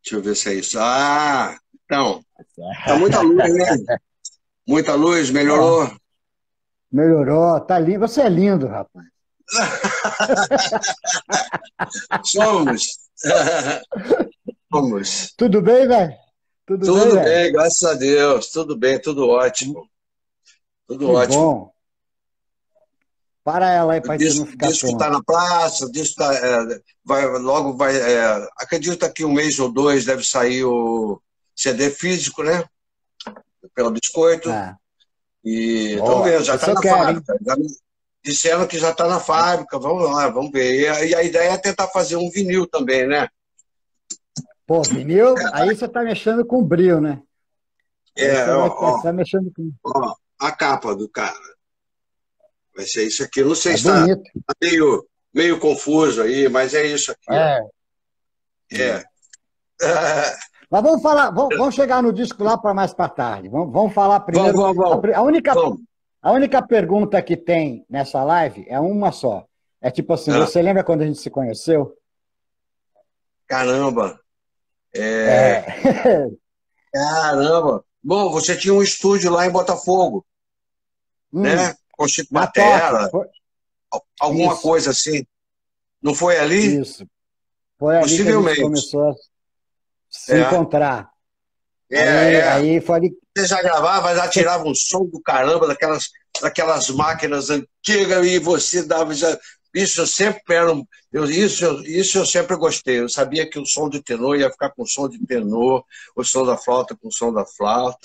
Deixa eu ver se é isso. Ah, então, tá muita luz, né? Muita luz, Ó, melhorou? melhorou, tá lindo. Você é lindo, rapaz. Somos. Somos. Tudo bem, velho? Tudo bem, Tudo velho? bem, graças a Deus. Tudo bem, tudo ótimo. Tudo Que ótimo. bom. Para ela aí O pra você não disco, ficar disco tá tonto. na praça, o disco tá, logo vai. Acredito que daqui um mês ou dois deve sair o CD físico, né? Pela Biscoito. Ah, E estamos boa. vendo, já Esse está eu na quero, hein? fábrica. Já me disseram que já está na fábrica. Vamos lá, vamos ver. E a ideia é tentar fazer um vinil também, né? Pô, vinil, aí você tá mexendo com brilho, né? Aí É, você vai ó, estar mexendo com. ó, a capa do cara. Vai ser isso aqui. Eu não sei É se está bonito. meio confuso aí, mas é isso aqui, ó. É. É. Mas vamos falar, vamos chegar no disco lá para mais para tarde. Vamos falar Vamos, primeiro. vamos, A, vamos. pri- a única, Vamos. a única pergunta que tem nessa live é uma só. É tipo assim, Ah, você lembra quando a gente se conheceu? caramba. É, É. caramba. Bom, você tinha um estúdio lá em Botafogo, Hum, né? Com Chico na toque. Batera, alguma Isso, coisa assim. Não foi ali? isso. Foi ali que a gente Possivelmente. começou a se É, encontrar. é, é. Aí foi ali. Você já gravava, já tirava um som do caramba daquelas máquinas antigas e você dava. Isso eu sempre era. Isso eu sempre gostei. Eu sabia que o som de tenor ia ficar com o som de tenor, o som da flauta com o som da flauta.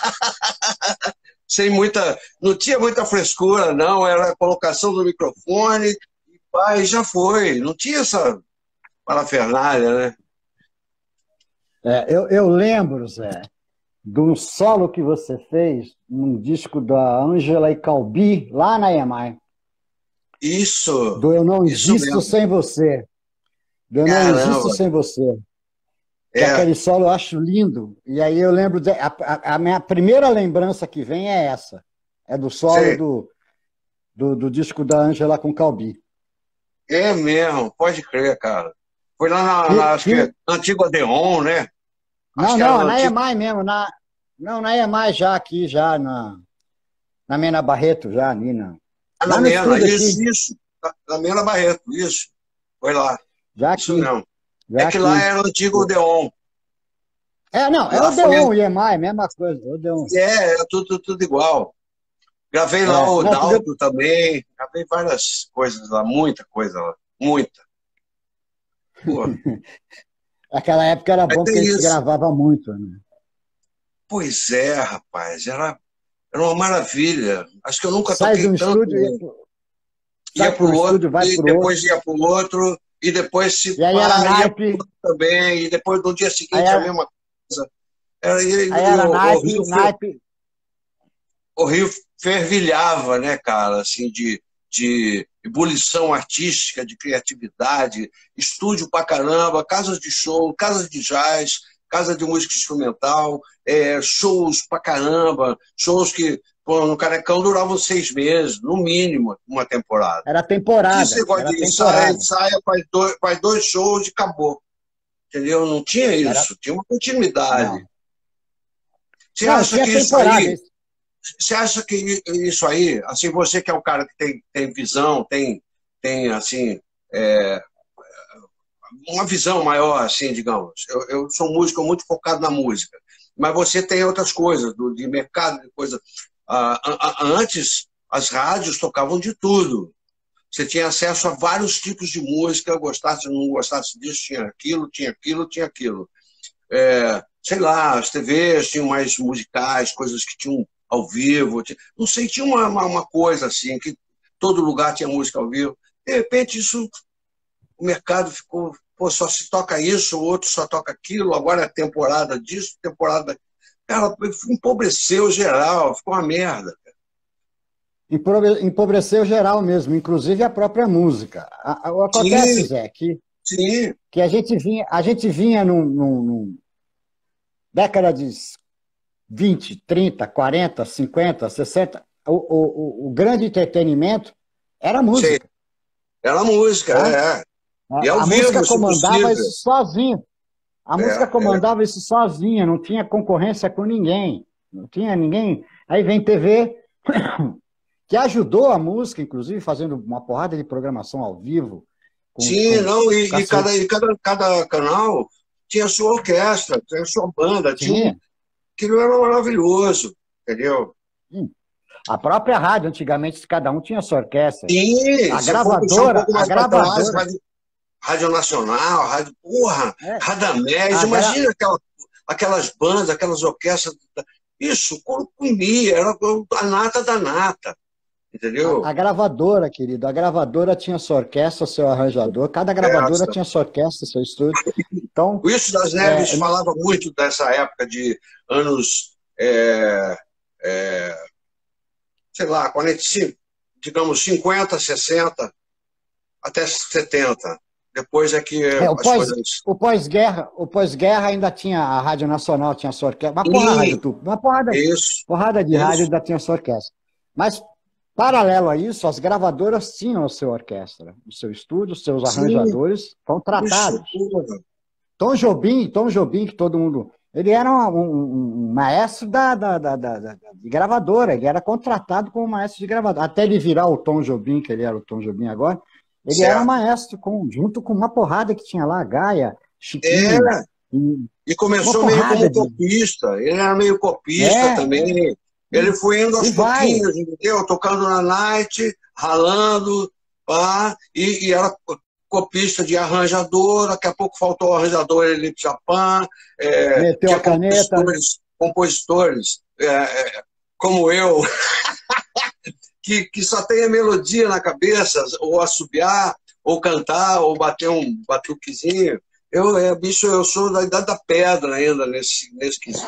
Sem muita. Não tinha muita frescura, não. Era a colocação do microfone e pá, e já foi. Não tinha essa parafernália, né? Eu lembro, Zé, de um solo que você fez num disco da Ângela e Calbi, lá na EMI, Isso, do Eu Não isso Existo mesmo. Sem Você. Do Eu Não Existo Caramba. Sem Você. Que É, aquele solo eu acho lindo. E aí eu lembro, a minha primeira lembrança que vem é essa. É do solo sei. do disco da Ângela com Calbi. É mesmo, pode crer, cara. Foi lá acho Que, que é antigo Odeon, né? Acho não, que era não, no na antigo. EMI mesmo. Não, na EMI já aqui, já na Mena Barreto, já ali. Na Lá no Mena, estúdio aqui, isso. Na Mena Barreto, isso. Foi lá, já isso aqui, mesmo. É já que lá aqui. era o antigo Odeon. Não, é Lá foi. Odeon, EMI, mesma coisa, Odeon. É tudo igual. Gravei lá o Não, porque Dalto também. Gravei várias coisas lá, muita coisa lá. Muita. Pô, aquela época era aí bom tem porque a gente isso. gravava muito, né? Pois é, rapaz. Era uma maravilha. Acho que eu nunca Sai de toquei um tanto. estúdio, Ia sai para para um o outro, estúdio, vai e para o outro. depois ia para o outro, e depois se E aí era pá, ia para o naipe, outro também, e depois no dia aí seguinte a era, mesma coisa. Era, aí e era o naipe, Rio, naipe. o Rio fervilhava, né, cara, assim, de ebulição artística, de criatividade, estúdio pra caramba, casas de show, casas de jazz, casa de música instrumental, shows pra caramba, shows que pô, no Canecão duravam 6 meses, no mínimo, uma temporada. Era Tinha esse temporada, negócio era de ensaia, temporada. ensaia, faz dois shows e acabou. Entendeu? Não tinha Era, isso, tinha uma continuidade. não, Você não, acha tinha que isso temporada. aí, você acha que isso aí, assim, você que é um cara que tem visão, tem assim, é, uma visão maior, assim, digamos. Eu sou um músico muito focado na música, mas você tem outras coisas, de mercado, de coisa. Antes, as rádios tocavam de tudo. Você tinha acesso a vários tipos de música, gostasse ou não gostasse disso, tinha aquilo, tinha aquilo, tinha aquilo. Sei lá, as TVs tinham mais musicais, coisas que tinham ao vivo. Não sei, tinha uma coisa assim, que todo lugar tinha música ao vivo. De repente, o mercado ficou, pô, só se toca isso, o outro só toca aquilo, agora é temporada disso, temporada. Cara, empobreceu geral, ficou uma merda. Empobreceu geral mesmo, inclusive a própria música. Acontece, Sim, Zé, sim, que a gente vinha num década de 20, 30, 40, 50, 60. O grande entretenimento era a sei. música, Era música, tá? é. E ao A música vivo, se comandava possível. isso sozinho. A música comandava isso sozinha, não tinha concorrência com ninguém. Não tinha ninguém. Aí vem TV, que ajudou a música, inclusive, fazendo uma porrada de programação ao vivo. Sim, não, cada canal tinha sua orquestra, tinha sua banda, aquilo era maravilhoso, entendeu? A própria rádio, antigamente, cada um tinha sua orquestra. Sim, a gravadora, Rádio Nacional, Rádio, porra, Radamés, imagina aquelas bandas, aquelas orquestras, isso, comia, era a nata da nata, entendeu? A gravadora, querido, a gravadora tinha sua orquestra, seu arranjador, cada gravadora tinha sua orquestra, seu estúdio. Então, o Wilson das Neves falava muito dessa época de anos, sei lá, 45, digamos 50, 60, até 70. Depois é que o pós-guerra ainda tinha, a Rádio Nacional tinha sua orquestra, porrada de rádio ainda tinha sua orquestra. Mas, paralelo a isso, as gravadoras tinham a sua orquestra, o seu estúdio, os seus arranjadores contratados. Tom Jobim, que todo mundo... Ele era um maestro de gravadora, ele era contratado como maestro de gravadora. Até ele virar o Tom Jobim, que ele era o Tom Jobim agora, ele era um maestro, junto com uma porrada que tinha lá, Gaia, Chiquinho. E começou meio como copista, ele era meio copista também. Ele foi indo aos pouquinhos, entendeu? Tocando na night, ralando, e era copista de arranjador, daqui a pouco faltou o arranjador, ele Chapin, meteu a caneta. Compositores como eu, que só tem a melodia na cabeça, ou assobiar, ou cantar, ou bater um batuquezinho. Eu sou da idade da pedra ainda, nesse quesito.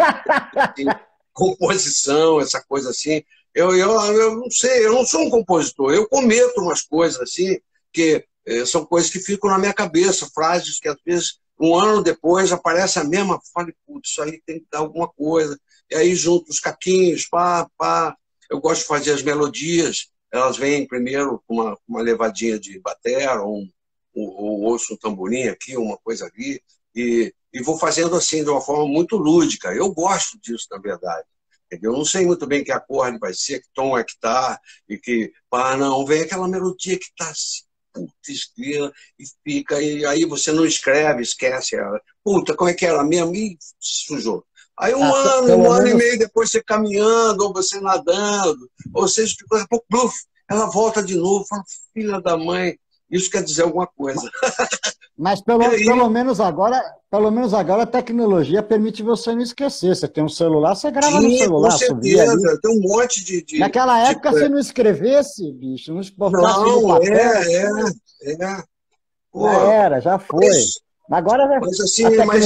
Composição, essa coisa assim. Eu não sei, eu não sou um compositor, eu cometo umas coisas assim, que são coisas que ficam na minha cabeça, frases que às vezes, um ano depois, aparece a mesma, falo, putz, isso aí tem que dar alguma coisa. E aí junto os caquinhos, eu gosto de fazer as melodias, elas vêm primeiro com uma levadinha de batera, ou ouço um tamborim aqui, uma coisa ali, e vou fazendo assim, de uma forma muito lúdica. Eu gosto disso, na verdade. Eu não sei muito bem que acorde vai ser, que tom é que tá, e que, não, vem aquela melodia que tá assim, puta, escrita, e fica, e aí você não escreve, esquece ela. Puta, como é que era mesmo? Ih, sujou. Aí um ano e meio depois você caminhando, ou você nadando, ou seja, daqui a pouco, bluf, ela volta de novo, fala, filha da mãe, isso quer dizer alguma coisa. Mas pelo menos agora a tecnologia permite você não esquecer. Você tem um celular, você grava no celular. Com certeza, tem um monte de... Naquela época, se não escrevesse, bicho, não exportasse no papel. Já foi. Agora mas assim,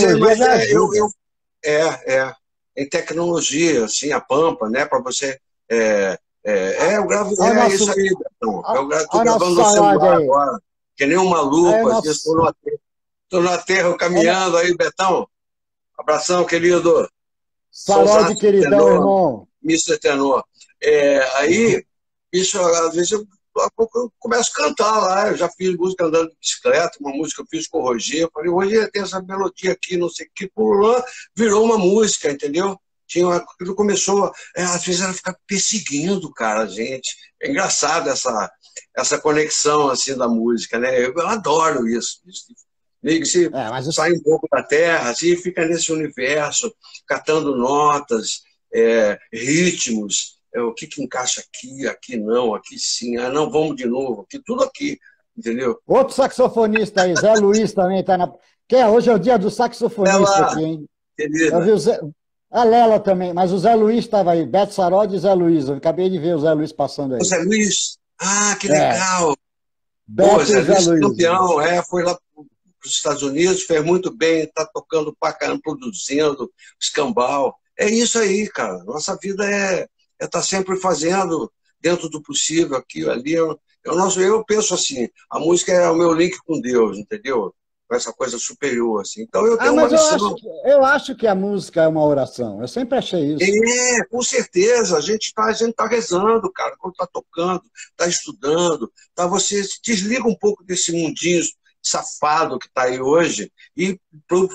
em tecnologia, assim, a Pampa, né, para você... eu gravo isso aí, Betão. Eu estou gravando no celular agora, que nem um maluco, às vezes estou no aterro caminhando aí, Betão. Abração, querido. Saúde, queridão, tenor, irmão. Mr. Tenor. Aí, isso, às vezes, eu começo a cantar lá. Eu já fiz música andando de bicicleta, uma música eu fiz com o Roger. Eu falei, Roger, tem essa melodia aqui, não sei o que, virou uma música, entendeu? Aquilo começou, às vezes ela fica perseguindo, cara, a gente. É engraçado essa conexão assim da música, né? Eu adoro isso. Meio que se sai um pouco da terra, assim, fica nesse universo, catando notas, ritmos, o que encaixa aqui, aqui não, aqui sim, não, vamos de novo, aqui, tudo aqui, entendeu? Outro saxofonista aí, Zé Luiz também está na... Hoje é o dia do saxofonista aqui, hein? Querida. Eu vi o Zé... A Lela também, mas o Zé Luiz estava aí, Beto Sarod e Zé Luiz. Eu acabei de ver o Zé Luiz passando aí. O Zé Luiz? Que legal! Beto Zé Luiz Luiz. Campeão, foi lá para os Estados Unidos, fez muito bem, está tocando pra caramba, produzindo, escambau. É isso aí, cara. Nossa vida é estar sempre fazendo dentro do possível, aqui, ali. Eu penso assim, a música é o meu link com Deus, entendeu? Essa coisa superior, assim. Então eu tenho uma missão. Eu acho que a música é uma oração. Eu sempre achei isso. Com certeza. A gente tá rezando, cara, quando tá tocando, tá estudando, você se desliga um pouco desse mundinho safado que tá aí hoje e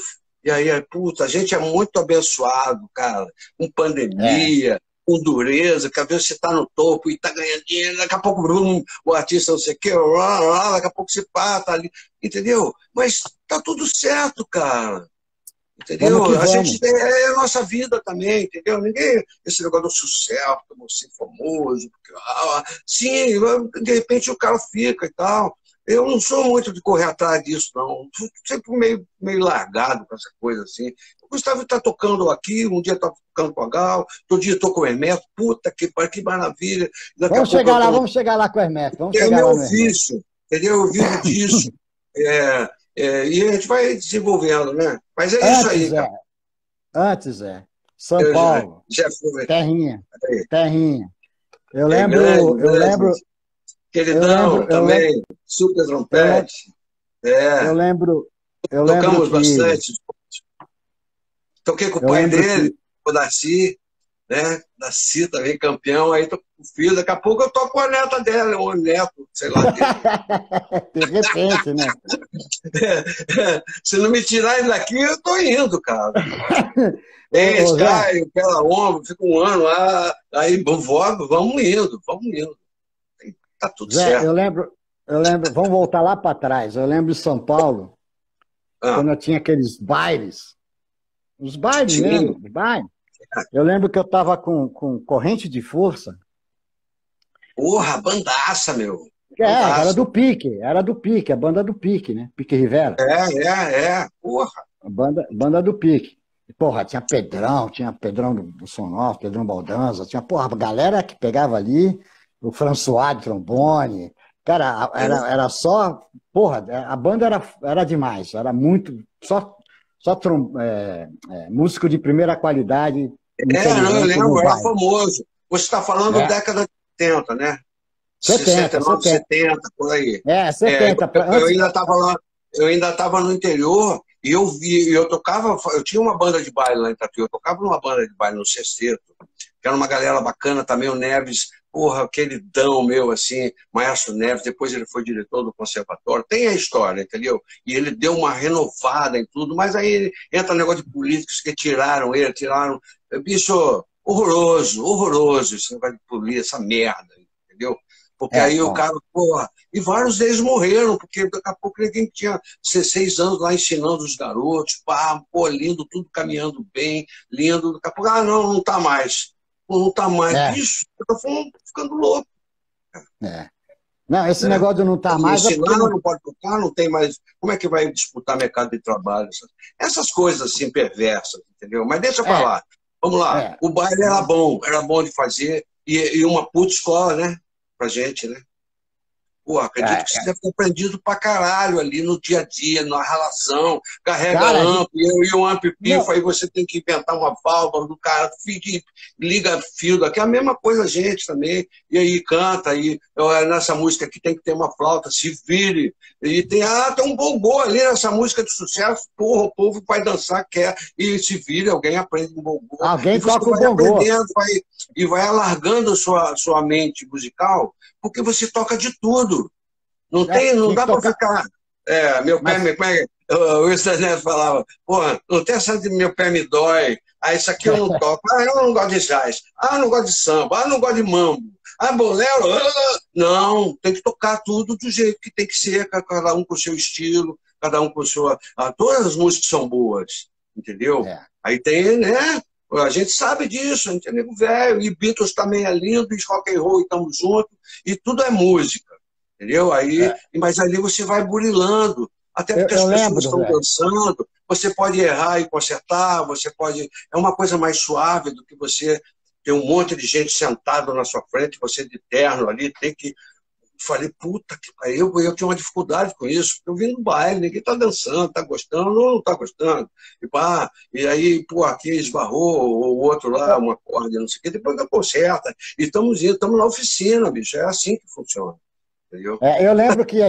E aí, puta, a gente é muito abençoado, cara, com É. pandemia, com dureza, que às vezes você está no topo e está ganhando dinheiro, daqui a pouco o artista não sei o quê, daqui a pouco você pá, tá ali, entendeu? Mas tá tudo certo, cara. Vamos que Entendeu? A gente vamos. é a nossa vida também, entendeu? Ninguém, esse negócio do sucesso, você famoso, sim, de repente o cara fica e tal. Eu não sou muito de correr atrás disso, não. Sempre meio largado com essa coisa assim. O Gustavo está tocando aqui, um dia está tocando com a Gal, outro dia estou com o Hermeto, puta que maravilha. Daqui a pouco eu tô... Vamos chegar lá com o Hermeto, vamos É chegar meu lá no Hermeto. ofício, entendeu? Eu vivo disso. E a gente vai desenvolvendo, né? Mas é isso aí, Antes cara. é, antes é. São Eu Paulo, já fui. terrinha, Aí. terrinha. É grande, Eu grande. lembro, Queridão eu lembro, também, super eu lembro, trompete. É, eu lembro tocamos que, bastante. Toquei com o eu pai lembro dele, que, o Darcy, né? Darcy também campeão, aí tô com o filho, daqui a pouco eu toco com a neta dela, ou neto, sei lá dele. de repente, né? Se não me tirarem daqui, eu tô indo, cara. Ô, Zé, Caio, pela ombro, fica um ano lá, aí vamos indo, vamos indo. Tá tudo Zé, certo. vamos voltar lá para trás. Eu lembro de São Paulo, Ah, quando eu tinha aqueles bailes, os bailes sim, mesmo, os bailes. Eu lembro que eu estava com corrente de força, porra, bandaça, meu. que Bandaça. era do Pique, a banda do Pique, né? Pique Rivera, Porra. a banda do Pique. E, porra, tinha Pedrão do Sonor, Pedrão Baldanza, tinha, porra, a galera que pegava ali, o François de trombone, cara, era só, porra, a banda era demais, era muito, músico de primeira qualidade, Não, eu infelizmente, no lembro, era baile. famoso. Você está falando É, década de 70, né? 70, 69, 70. 70, por aí. É, É, 70, eu antes, ainda estava lá, eu ainda estava no interior e eu tocava, eu tinha uma banda de baile lá em Tatuí, eu tocava numa banda de baile no Sexteto, que era uma galera bacana também, o Neves, porra, queridão meu, assim, Maestro Neves, depois ele foi diretor do conservatório, tem a história, entendeu? E ele deu uma renovada em tudo, mas aí entra o negócio de políticos que tiraram, bicho, horroroso, horroroso esse negócio de polícia, essa merda, entendeu? Porque aí o bom. cara, porra, e vários deles morreram, porque daqui a pouco ninguém tinha 16 anos lá ensinando os garotos, pá, pô, lindo, tudo caminhando bem, lindo, daqui a pouco, não tá mais. Não tá mais. É, Bicho, eu tô ficando louco, é. Não, esse né? negócio de não estar Não mais é porque ensinar, não. não pode tocar, não tem mais. Como é que vai disputar mercado de trabalho? Essas coisas assim perversas, entendeu? Mas deixa pra É, lá. Vamos lá. é. O baile era bom de fazer, e uma puta escola, né? Pra gente, né? Pô, acredito que você É. deve ter aprendido pra caralho ali no dia a dia, na relação, carrega Cara, amp, e o amp não, pifa, aí você tem que inventar uma válvula do cara, liga fio daqui, a mesma coisa a gente também, e aí canta, aí nessa música aqui tem que ter uma flauta, se vire, e tem um bongô ali nessa música de sucesso, porra, o povo vai dançar, quer, e se vire, alguém aprende um bongô, e alguém você toca o vai bongô. aprendendo, vai alargando a sua mente musical, porque você toca de tudo. Não Tinha que dá para tocar. ficar. Meu pé Mas, o Wilson Neto falava, porra, não tem essa de meu pé me dói. Isso aqui eu não toco. Eu não gosto de jazz. Eu não gosto de samba. Eu não gosto de mambo. Bolero. Não, tem que tocar tudo do jeito que tem que ser, cada um com o seu estilo, cada um com a sua. Todas as músicas são boas, entendeu? é, Aí tem, né? A gente sabe disso, a gente é nego velho, e Beatles também é lindo, e rock and roll estamos juntos, e tudo é música. Entendeu? é. Mas ali você vai burilando, até porque as Eu pessoas lembro, estão velho. dançando, você pode errar e consertar, você pode. É uma coisa mais suave do que você ter um monte de gente sentado na sua frente, você de terno ali, tem que. Falei, puta que pariu, eu tinha uma dificuldade com isso, porque eu vim no baile, ninguém tá dançando, tá gostando ou não tá gostando. E aí, pô, aqui esbarrou, ou o outro lá, uma corda, não sei o quê, depois eu conserta. E estamos indo, estamos na oficina, bicho, é assim que funciona. Entendeu? Eu lembro que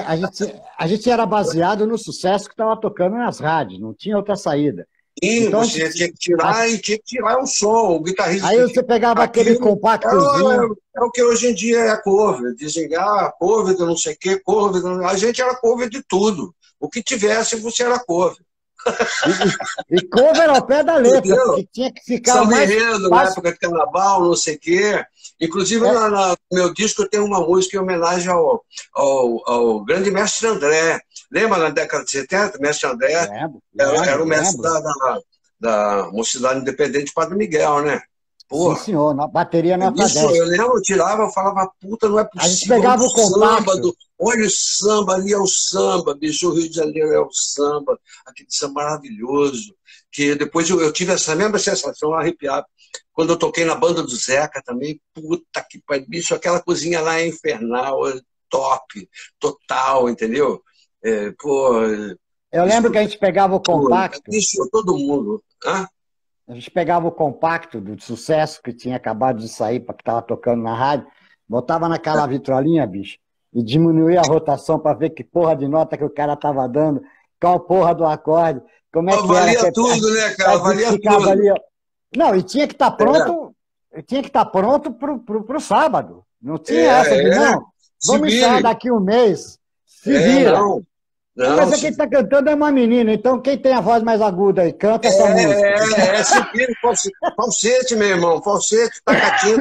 a gente era baseado no sucesso que estava tocando nas rádios, não tinha outra saída. E Então, você tinha que tirar e tinha que tirar o som. O guitarrista aí tinha você que. pegava aquele Aquilo compactozinho. é o que hoje em dia é cover. Dizem, cover do não sei o quê, cover. A gente era cover de tudo. O que tivesse, você era cover. E cover ao pé da letra, Entendeu? porque tinha que ficar Samba mais... Enredo, na época de carnaval, não sei o quê. Inclusive, no meu disco tem uma música em homenagem ao grande mestre André. Lembra na década de 70? Mestre André era o mestre da Mocidade Independente Padre Miguel, né? Sim, Porra. senhor, na bateria nota Isso, 10. eu lembro, eu tirava, eu falava, puta, não é A gente possível. pegava o compacto. Olha o samba, ali é o samba, bicho, o Rio de Janeiro é o samba, aquele samba maravilhoso. Que depois eu tive essa mesma sensação, arrepiado. Quando eu toquei na banda do Zeca também, puta que pariu, bicho, aquela cozinha lá é infernal, é top, total, entendeu? Pô, Eu lembro que a gente pegava o compacto. Bicho, todo mundo. Hã? A gente pegava o compacto do sucesso que tinha acabado de sair, para que estava tocando na rádio, botava naquela vitrolinha, bicho, e diminuía a rotação para ver que porra de nota que o cara estava dando, qual porra do acorde, como é que era. Valia tudo, né, cara? Valia tudo. Ali. Não, e tinha que estar pronto, tinha que estar pronto pro sábado. Não tinha essa de, não, vamos ensaiar daqui um mês, se vira. Não, mas quem está cantando é uma menina, então quem tem a voz mais aguda aí, canta essa música. Se vira, falsete, meu irmão, falsete, tacatinho.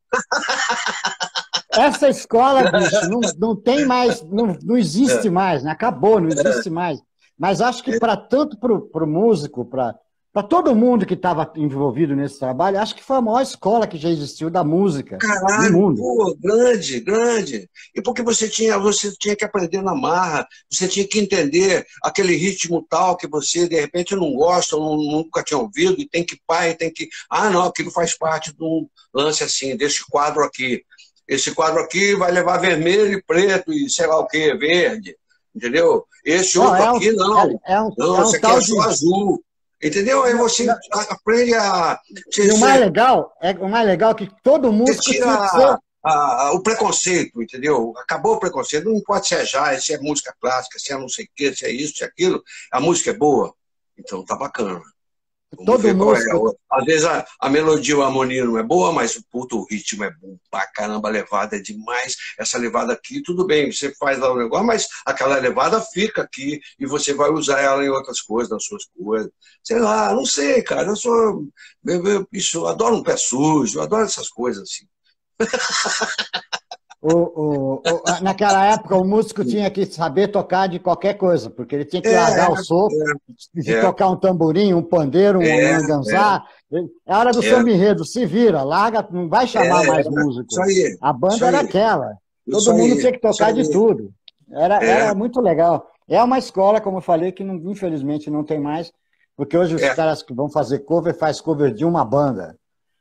Essa escola, bicho, não tem mais, não existe mais, né? Acabou, não existe mais. Mas acho que tanto para o músico, para todo mundo que estava envolvido nesse trabalho, acho que foi a maior escola que já existiu da música no mundo. Pô, grande, grande. E porque você tinha que aprender na marra, você tinha que entender aquele ritmo tal que você, de repente, não gosta, ou nunca tinha ouvido, e tem que não, aquilo faz parte de um lance assim, desse quadro aqui. Esse quadro aqui vai levar vermelho e preto e sei lá o que, verde, entendeu? Esse outro aqui, não. Não, esse aqui é só azul. Entendeu? Aí você aprende a... E o mais legal é que todo músico tira o preconceito, entendeu? Acabou o preconceito. Não pode ser jazz, se é música clássica, se é não sei o quê, se é isso, se é aquilo. A música é boa. Então tá bacana. Todo músico... Às vezes a melodia ou a harmonia não é boa, mas o ritmo é bom pra caramba, a levada é demais. Essa levada aqui, tudo bem, você faz lá o negócio, mas aquela levada fica aqui e você vai usar ela em outras coisas, nas suas coisas. Sei lá, não sei, cara. Eu adoro um pé sujo, eu adoro essas coisas assim. Naquela época, o músico tinha que saber tocar de qualquer coisa, porque ele tinha que largar o sopro, de tocar um tamborim, um pandeiro, um anganzá. É hora do samba enredo, se vira, larga, não vai chamar mais músico. Isso aí, a banda era aquela. Todo mundo tinha que tocar de tudo. Era muito legal. É uma escola, como eu falei, que infelizmente não tem mais, porque hoje os caras que vão fazer cover, faz cover de uma banda.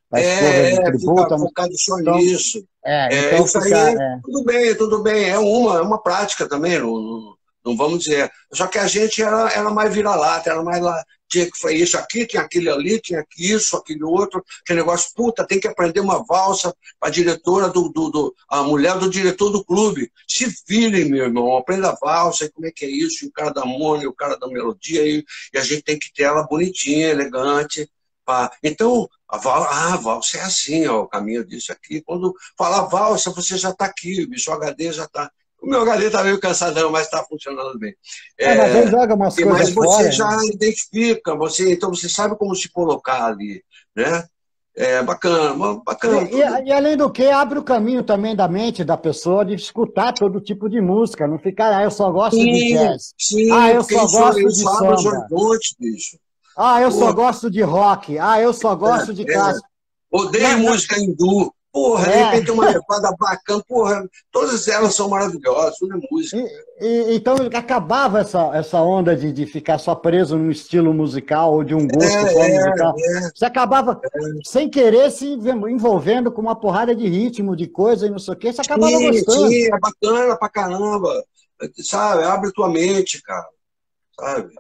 Fica focado só nisso. Então isso aí, tudo bem, é uma prática também, não vamos dizer. Só que a gente era mais vira-lata, era mais lá, tinha que fazer isso aqui, tinha aquele ali, tinha isso, aquele outro, aquele negócio, puta, tem que aprender uma valsa, a diretora a mulher do diretor do clube. Se virem, meu irmão, aprenda a valsa, e como é que é isso, e o cara da harmonia, o cara da melodia, e a gente tem que ter ela bonitinha, elegante. Então, a valsa é assim, ó, o caminho disso aqui. Quando fala valsa, você já está aqui, o bicho, o HD já está... O meu HD está meio cansadão, mas está funcionando bem. Mas ele joga umas coisas mas você fora, já né? identifica, então você sabe como se colocar ali, né? É bacana, bacana. E além do que, abre o caminho também da mente da pessoa de escutar todo tipo de música, não ficar, eu só gosto de jazz. Sim, eu só gosto de samba. Bicho. Eu só gosto de rock. Eu só gosto de clássico. Odeio música hindu. Porra, de repente uma levada bacana. Porra, todas elas são maravilhosas, tudo é música. Então acabava essa onda de ficar só preso num estilo musical ou de um gosto só musical. Você acabava, sem querer, se envolvendo com uma porrada de ritmo, de coisa e não sei o quê. Você acabava gostando. Sim, é bacana pra caramba. Sabe, abre tua mente, cara. Sabe?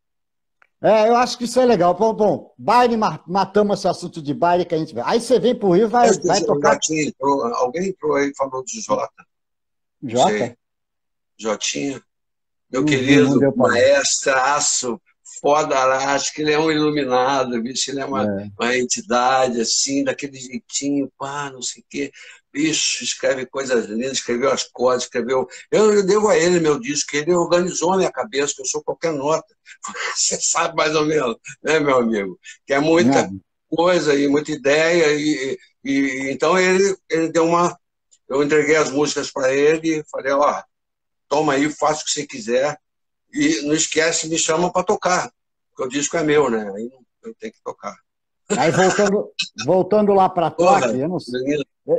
Eu acho que isso é legal. Bom, baile, matamos esse assunto de baile que a gente vê. Aí você vem pro Rio, vai tocar... Alguém entrou aí e falou de Jota. Jota? Jotinha. Meu querido maestraço, foda, acho que ele é um iluminado, bicho, ele é uma entidade, assim, daquele jeitinho, não sei o quê. bicho, escreve coisas lindas, escreveu as cordas, escreveu... Eu devo a ele meu disco, ele organizou a minha cabeça, que eu sou qualquer nota. Você sabe mais ou menos, né, meu amigo? Que é muita coisa e muita ideia. Então ele deu uma... Eu entreguei as músicas para ele e falei, ó, toma aí, faça o que você quiser. E não esquece, me chama para tocar, porque o disco é meu, né? Aí eu tenho que tocar. Aí voltando lá para Toque, eu não sei,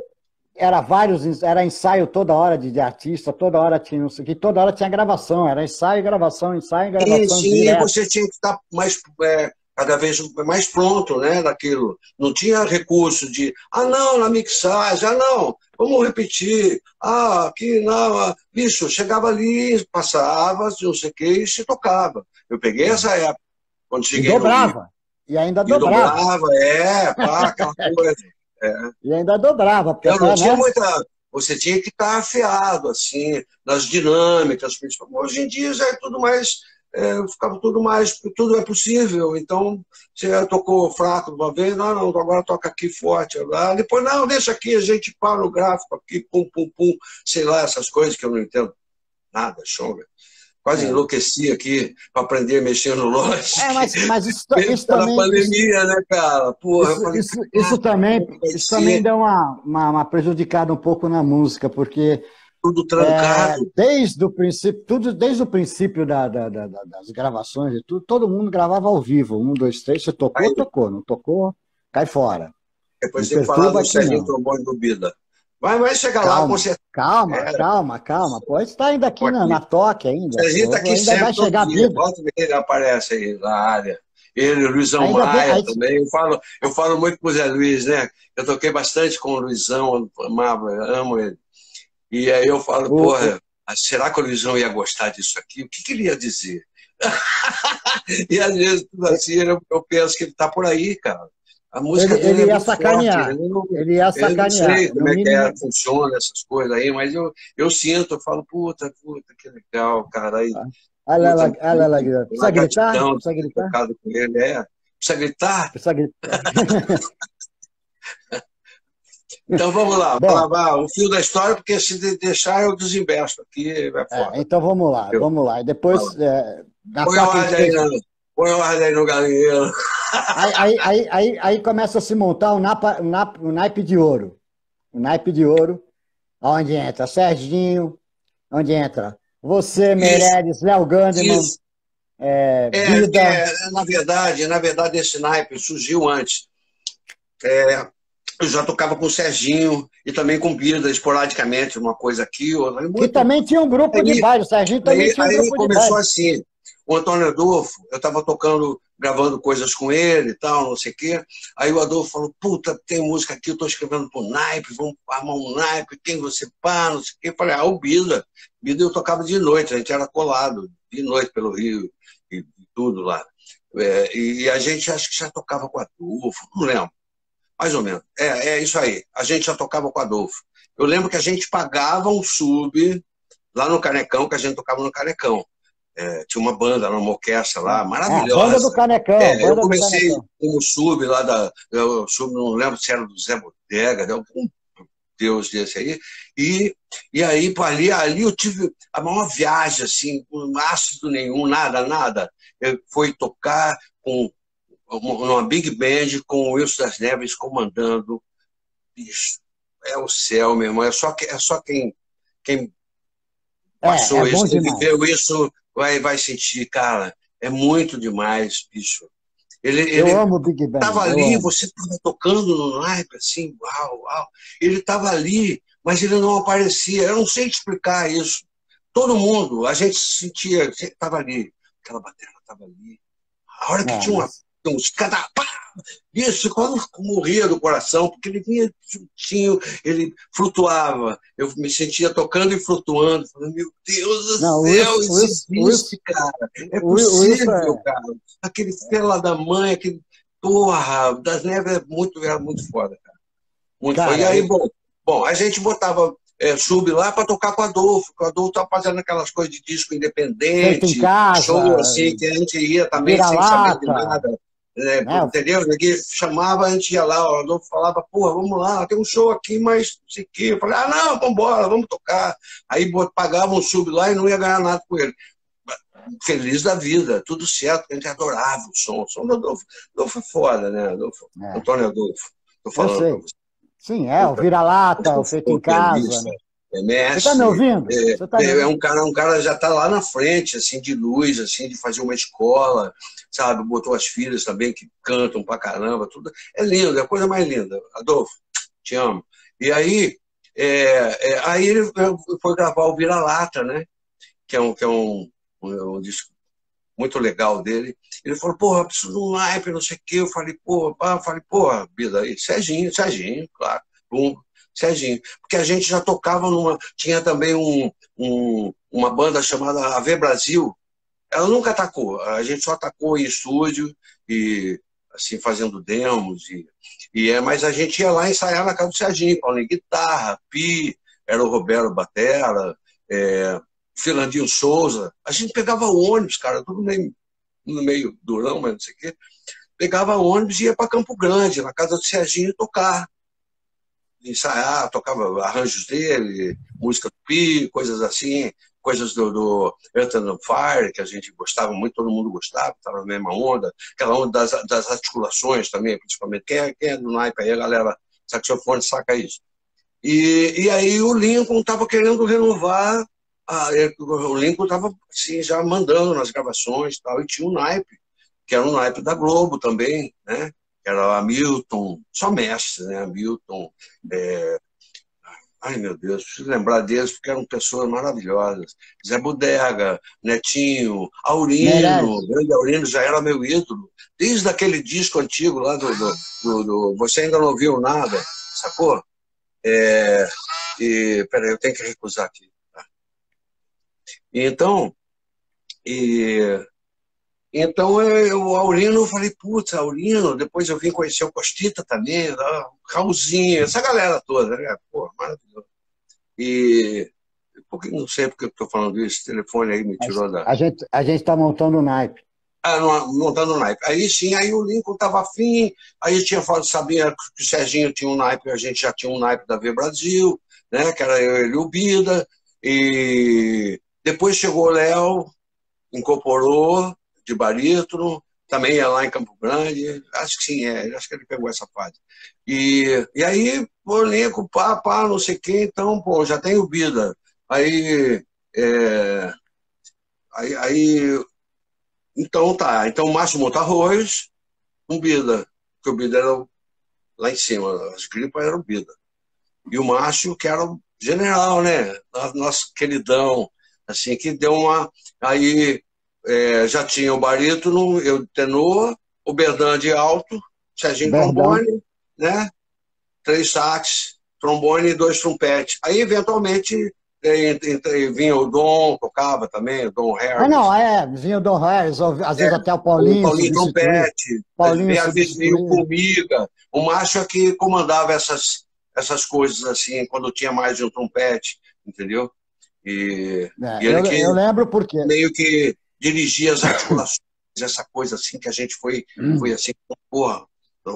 era ensaio toda hora de artista, toda hora tinha, não sei o que, toda hora tinha gravação, era ensaio, gravação, Sim, direto. você tinha que estar mais, cada vez mais pronto, né, daquilo. Não tinha recurso de, não, na mixagem, não, vamos repetir, aqui, não, bicho, chegava ali, passava, não sei o que, e se tocava. Eu peguei essa época, quando cheguei no Rio. E ainda dobrava. Aquela coisa. E ainda dobrava. Porque não tinha muita... Você tinha que estar afiado, assim, nas dinâmicas. Hoje em dia já é tudo mais... ficava tudo mais... Tudo é possível. Então, você tocou fraco de uma vez, não, agora toca aqui forte. Depois, não, deixa aqui, a gente para no gráfico aqui, pum, pum, pum. Sei lá, essas coisas que eu não entendo nada, chonga. Quase enlouqueci aqui para aprender a mexer no Logic. Mas isso também... pandemia, né, cara? Porra, isso também deu uma prejudicada um pouco na música, porque... Tudo trancado. Desde o princípio das gravações e tudo, todo mundo gravava ao vivo. 1, 2, 3, você tocou, tocou. Não tocou, cai fora. Depois tem que falar do Serginho Trombone do Bida. Vai chegar lá, você... Calma. Pode estar ainda aqui na Toque ainda. Serginho está aqui ainda sempre, vai chegar dia. Volta e ele aparece aí na área. Ele, o Luizão Maia também. Eu falo muito com o Zé Luiz, né? Eu toquei bastante com o Luizão, amo ele. E aí eu falo, porra, será que o Luizão ia gostar disso aqui? O que ele ia dizer? E às vezes, tudo assim, eu penso que ele está por aí, cara. A música ele ia sacanear. Ele ia sacanear. Eu não sei como é que funciona essas coisas aí, mas eu sinto, eu falo, puta, que legal, cara. Aí, olha lá. Precisa gritar? Precisa gritar? Com ele, Precisa gritar? Precisa gritar. Então vamos lá, lavar o fio da história, porque se deixar eu desembesto aqui, vai fora. Então vamos lá. E depois... Põe ordem aí no galinheiro. Aí começa a se montar o naipe de ouro. O naipe de ouro, onde entra Serginho, onde entra você, Meirelles, Léo Gandeman, Bida. Na verdade, esse naipe surgiu antes. Eu já tocava com o Serginho e também com o Bida, esporadicamente, uma coisa aqui, outra. Que também tinha um grupo de baile, o Serginho também tinha um grupo de baile. Aí começou assim. O Antônio Adolfo, eu estava tocando, gravando coisas com ele e tal, não sei o quê. Aí o Adolfo falou, puta, tem música aqui, eu estou escrevendo pro naipe, vamos armar um naipe, quem você pá, não sei o quê. Eu falei, o Bida. Bida eu tocava de noite, a gente era colado de noite pelo Rio e tudo lá. E a gente acho que já tocava com o Adolfo, não lembro. Mais ou menos. É isso aí. A gente já tocava com o Adolfo. Eu lembro que a gente pagava um sub lá no Canecão, que a gente tocava no Canecão. Tinha uma banda, uma orquestra lá, maravilhosa. Banda do Canecão. Eu comecei como sub lá eu não lembro se era do Zé Bodega, de algum Deus desse aí. E aí, ali eu tive a maior viagem, assim, com ácido nenhum, nada. Eu fui tocar com numa big band com o Wilson das Neves comandando. Bicho, é o céu, meu irmão. É só quem passou isso, quem viveu isso, vai sentir, cara. É muito demais, bicho. Eu amo o Big Band. Estava ali, você estava tocando no naipe, assim, uau. Ele estava ali, mas ele não aparecia. Eu não sei te explicar isso. Todo mundo, a gente sentia, estava ali. Aquela bateria estava ali. A hora que tinha uns cada isso, quando morria do coração, porque ele vinha juntinho, ele flutuava. Eu me sentia tocando e flutuando. Falei, meu Deus do céu, isso existe, cara. É possível, cara. Aquele fela da mãe, aquele porra, das Neves era muito foda, cara. Muito foda. E aí, bom, a gente botava sub lá para tocar com o Adolfo, porque o Adolfo estava fazendo aquelas coisas de disco independente, em casa, show assim, que a gente ia também sem saber de nada. né? Né? Entendeu? Ninguém chamava, a gente ia lá, o Adolfo falava, porra, vamos lá, tem um show aqui, mas não sei o quê. Eu falei, ah, não, vamos embora, vamos tocar. Aí pagava um sub lá e não ia ganhar nada com ele. Feliz da vida, tudo certo, a gente adorava o som. O som do Adolfo. Adolfo é foda, né? Adolfo, É, Antônio Adolfo, tô eu falando pra sei. você. Sim, é, o vira-lata, o feito em casa, Pianista, né? é Você está me mestre, ouvindo? Você está me ouvindo? um cara já está lá na frente, assim, de luz, assim, de fazer uma escola, sabe? Botou as filhas também que cantam pra caramba, tudo. É lindo, é a coisa mais linda. Adolfo, te amo. E aí, aí ele foi gravar o Vira-Lata, né? Que é um disco muito legal dele. Ele falou, porra, preciso de um naipe, não sei o quê. Eu falei, porra, pá, porra, Bida, aí, Serginho, claro. Pum, Serginho. Porque a gente já tocava numa. Tinha também uma banda chamada AV Brasil. Ela nunca atacou, a gente só atacou em estúdio e assim fazendo demos mas a gente ia lá ensaiar na casa do Serginho, Paulinho guitarra, Pi, era o Roberto Batera, Filandinho Souza. A gente pegava ônibus, cara, tudo no meio durão, mas não sei o quê. Pegava ônibus e ia para Campo Grande, na casa do Serginho, tocar. Ensaiar, tocava arranjos dele, música do Pi, coisas assim, coisas do Earth and Fire, que a gente gostava muito, todo mundo gostava, estava na mesma onda, aquela onda das articulações também, principalmente. Quem é do naipe aí, a galera saxofone saca isso. E aí o Lincoln estava querendo renovar, o Lincoln estava assim, já mandando nas gravações e tal, e tinha um naipe, que era um naipe da Globo também, né? Que era o Hamilton, só mestre, né? Hamilton, ai meu Deus, preciso lembrar deles porque eram pessoas maravilhosas. Zé Bodega, Netinho, Aurino, o Merece. grande Aurino já era meu ídolo, desde aquele disco antigo lá do Você Ainda Não Ouviu Nada, sacou? Peraí, eu tenho que recusar aqui. Tá? Então, e, o Aurino, eu falei, putz, Aurino, depois eu vim conhecer o Costita também, o Raulzinho, essa galera toda, né? Pô, maravilhoso. E não sei porque eu estou falando isso, esse telefone aí me tirou da. A gente está montando o naipe. Ah, montando o naipe. Aí sim, aí o Lincoln estava afim, aí tinha falado, sabia que o Serginho tinha um naipe, a gente já tinha um naipe da V Brasil, né? Que era eu e o Bida, e depois chegou o Léo, incorporou de barítono, também ia lá em Campo Grande, acho que sim, acho que ele pegou essa fase. E aí, pô, Lincoln, pá, não sei o quê, então, pô, já tem o Bida. Aí, é, aí, então tá, então o Márcio Montarroz, um Bida, porque o Bida era lá em cima, as gripas eram o Bida. E o Márcio, que era o general, né? Nosso queridão, assim, que deu uma. Aí já tinha o barítono, eu tenor, o Berdan de alto, Serginho Verdão. trombone, né? 3 sax, trombone e 2 trompetes. Aí, eventualmente, vinha o Dom, tocava também, o Dom Ah, Harris. não, vinha o Don Harris, às vezes até o O Paulinho Paulinho substituía. trompete, Paulinho às vezes veio o substituía. Formiga. O Márcio é que comandava essas coisas, assim, quando tinha mais de um trompete, entendeu? E ele que Eu lembro porque. meio que dirigia as articulações, essa coisa assim que a gente foi assim, porra,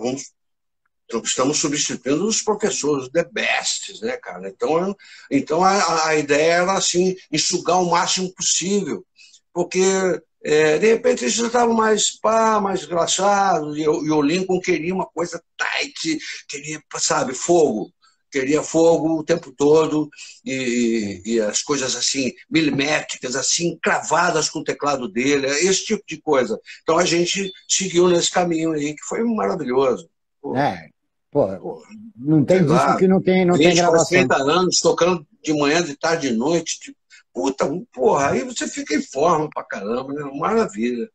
estamos substituindo os professores, os the best, né, cara? Então a ideia era assim, enxugar o máximo possível, porque de repente eles já estavam mais relaxados, e o Lincoln queria uma coisa tight, queria, sabe, fogo. Queria fogo o tempo todo e as coisas assim, milimétricas, assim, cravadas com o teclado dele, esse tipo de coisa. Então a gente seguiu nesse caminho aí, que foi maravilhoso. Pô, É, pô, pô, não sei tem disco lá, que não tem quase gravação. 30 anos, tocando de manhã, de tarde, de noite. Tipo, puta, porra, aí você fica em forma pra caramba, né? Maravilha.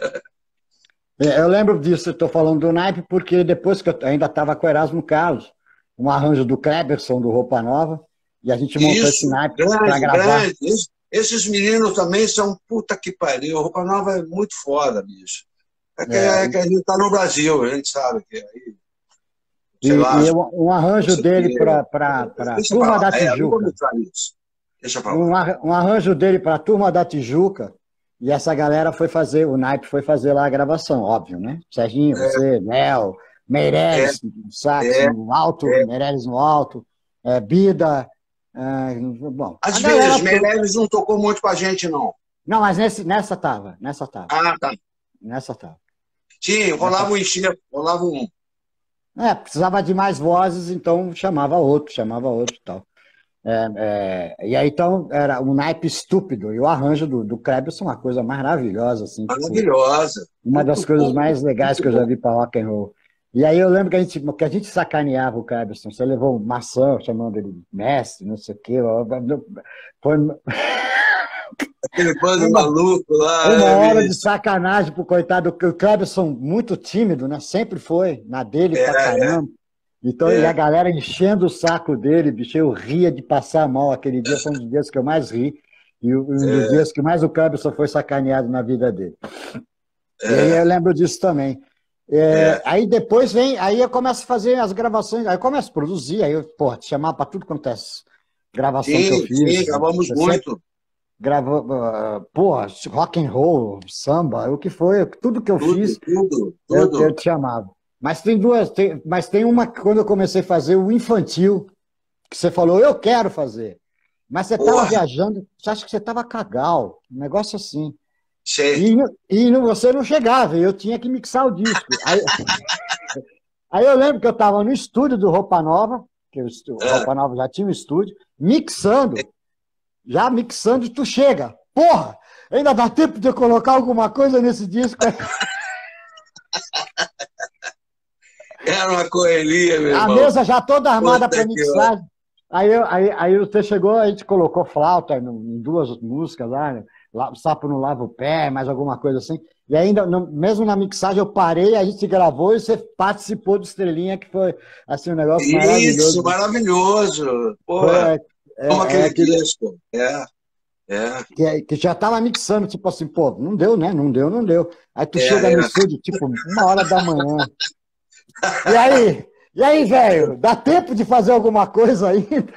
Eu lembro disso, estou falando do naipe, porque depois que eu ainda estava com o Erasmo Carlos, um arranjo do Kleberson, do Roupa Nova, e a gente montou esse Isso, naipe para grande, gravar. grande. Esses meninos também são puta que pariu. A Roupa Nova é muito foda, bicho. É, Que a gente tá no Brasil, a gente sabe que aí, sei lá, e um não arranjo sei o dele quê. para Deixa pra Turma lá, da não vou Tijuca. mostrar isso. Deixa pra lá. Um arranjo dele para a Turma da Tijuca, E essa galera foi fazer, o naipe foi fazer lá a gravação, óbvio, né? Serginho, você, Léo, É, Meirelles, no sax é, no alto, é. Meirelles no alto, Bida, bom, a Às galera vezes, toda. Meirelles não tocou muito com a gente, não. Não, mas nessa tava, nessa tava, Ah, tá. nessa tava. Sim, Nessa... rolava um enxerto, rolava um. precisava de mais vozes, então chamava outro e tal. E aí, então, era um naipe estúpido. E o arranjo do Krebs é uma coisa maravilhosa, assim, tipo, Maravilhosa. uma das Muito coisas bom, mais legais muito que eu já bom. vi para rock and roll. E aí eu lembro que a gente sacaneava o Krebs. Você levou maçã, chamando ele de mestre, não sei o quê. Foi Aquele bando uma, maluco lá, uma né, hora de bicho? sacanagem pro coitado. O Krebson muito tímido, né? Sempre foi, na dele pra É, caramba. Então, e a é. galera enchendo o saco dele, bicho, eu ria de passar mal. Aquele dia foi um dos dias que eu mais ri. E um dos É, dias que mais o Krebson foi sacaneado na vida dele. E aí é, eu lembro disso também. é. Aí depois vem, aí eu começo a fazer as gravações, aí eu começo a produzir, aí eu, porra, te chamar para tudo quanto é gravação que eu Sim, sim, fiz. gravamos Você sempre muito. gravou, porra, rock and roll, samba, o que foi, tudo que eu Tudo, fiz, tudo, eu tudo. te chamava. Mas tem duas, mas tem uma que quando eu comecei a fazer o infantil, que você falou, eu quero fazer. Mas você estava Porra, viajando, você acha que você estava cagal, um negócio assim. sei. Você não chegava, eu tinha que mixar o disco. Aí eu lembro que eu estava no estúdio do Roupa Nova, que o É. Roupa Nova já tinha um estúdio, já mixando, e tu chega. Porra, ainda dá tempo de eu colocar alguma coisa nesse disco. Era uma correria, meu A irmão. mesa já toda armada Puta para que ó. mixagem. Aí você chegou, a gente colocou flauta em duas músicas lá, né? O Sapo não lava o pé, mais alguma coisa assim. E ainda, mesmo na mixagem, eu parei, a gente gravou e você participou do Estrelinha, que foi assim, um negócio Isso, maravilhoso. maravilhoso. Foi Porra, como aquele aquele, disco. É, que já tava mixando, tipo assim, pô, não deu, né? Não deu, não deu. Aí tu chega é, no é. estúdio, tipo, 1 hora da manhã. E aí? E aí, velho? Dá tempo de fazer alguma coisa ainda?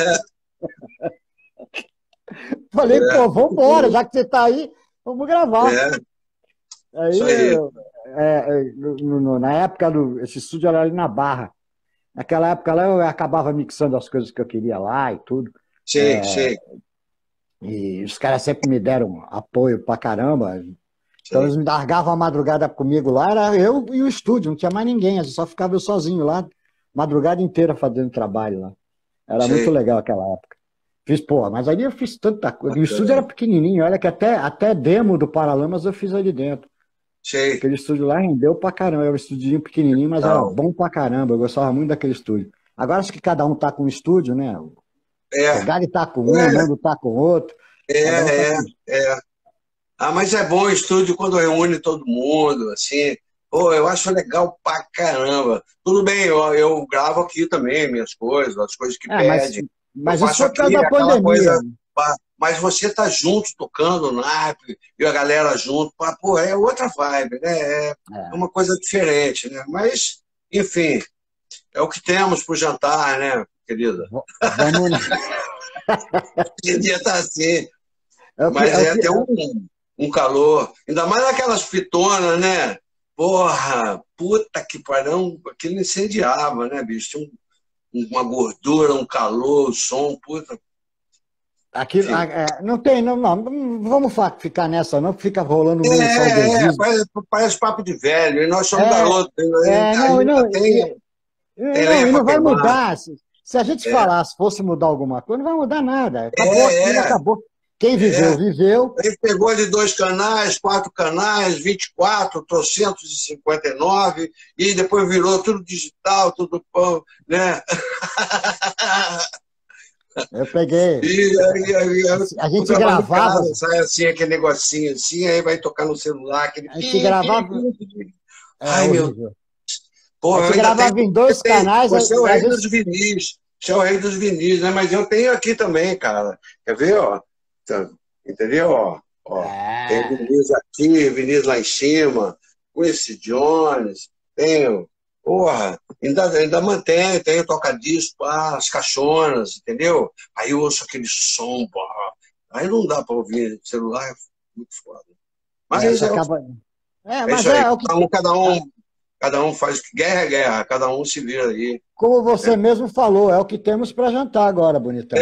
Falei, É, pô, vambora, já que você tá aí, vamos gravar. é, Aí, isso aí. na época, esse estúdio era ali na Barra. Naquela época lá, eu acabava mixando as coisas que eu queria lá e tudo. Sei, sei, E os caras sempre me deram apoio pra caramba. Então sei, eles me largavam a madrugada comigo lá, era eu e o estúdio, não tinha mais ninguém, só ficava eu sozinho lá, madrugada inteira fazendo trabalho lá. Era muito sei. legal aquela época. Fiz, pô, mas ali eu fiz tanta coisa. E o estúdio era Bacana. pequenininho, olha que até demo do Paralamas eu fiz ali dentro. Sei. Aquele estúdio lá rendeu pra caramba. Era um estúdio pequenininho, mas era Tal. bom pra caramba. Eu gostava muito daquele estúdio. Agora acho que cada um tá com um estúdio, né? O É, Gary tá com um, o Nando tá com outro. Cada um tá é, com. é. Ah, mas é bom o estúdio quando reúne todo mundo, assim. Pô, eu acho legal pra caramba. Tudo bem, eu gravo aqui também minhas coisas, as coisas que É, mas, pede. Eu mas isso faço foi por causa aqui da aquela pandemia. coisa. Mas você tá junto, tocando no naipe, e a galera junto, pô, é outra vibe, né? É É, uma coisa diferente, né? Mas, enfim, é o que temos pro jantar, né, querida? vamos. Hoje em dia tá assim. É o que, Mas é o é que, ter um calor. Ainda mais aquelas fitonas, né? Porra, puta que pariu, aquilo incendiava, né, bicho? Tinha uma gordura, um calor, um som, puta. aquilo, Enfim. não tem, não vamos ficar nessa, não, fica rolando meio saudosismo. Parece papo de velho. E nós somos É, garotos, não, ainda tem não, lenha e para não vai queimar. mudar. Se a gente É, falasse, fosse mudar alguma coisa, não vai mudar nada. Acabou é, aquilo, é, acabou. Quem é. viveu, viveu. Ele pegou de 2 canais, 4 canais, 24, trocentos e 59, e depois virou tudo digital, tudo pão, né? Eu peguei. E A tô gente gravando em gravava, casa, sai assim, aquele negocinho assim, aí vai tocar no celular, aquele a gente pi, pi, gravava, pi, pi. é Ai, meu, horrível. A porra, eu gente ainda tenho. gravava em dois canais, Você é o e às rei dos vezes. vinis. Você é o rei dos vinis, né? Mas eu tenho aqui também, cara. Quer ver, ó? Tá, entendeu? Ó. Tem É, vinis aqui, vinis lá em cima, Quincy Jones, tenho. Porra, ainda mantém, tenho toca-disco, as caixonas, entendeu? Aí eu ouço aquele som, porra. Aí não dá pra ouvir celular, muito foda. Mas acaba... mas isso aí, é o que... cada um faz guerra, cada um se vira aí. Como você mesmo falou, é o que temos para jantar agora, bonitão.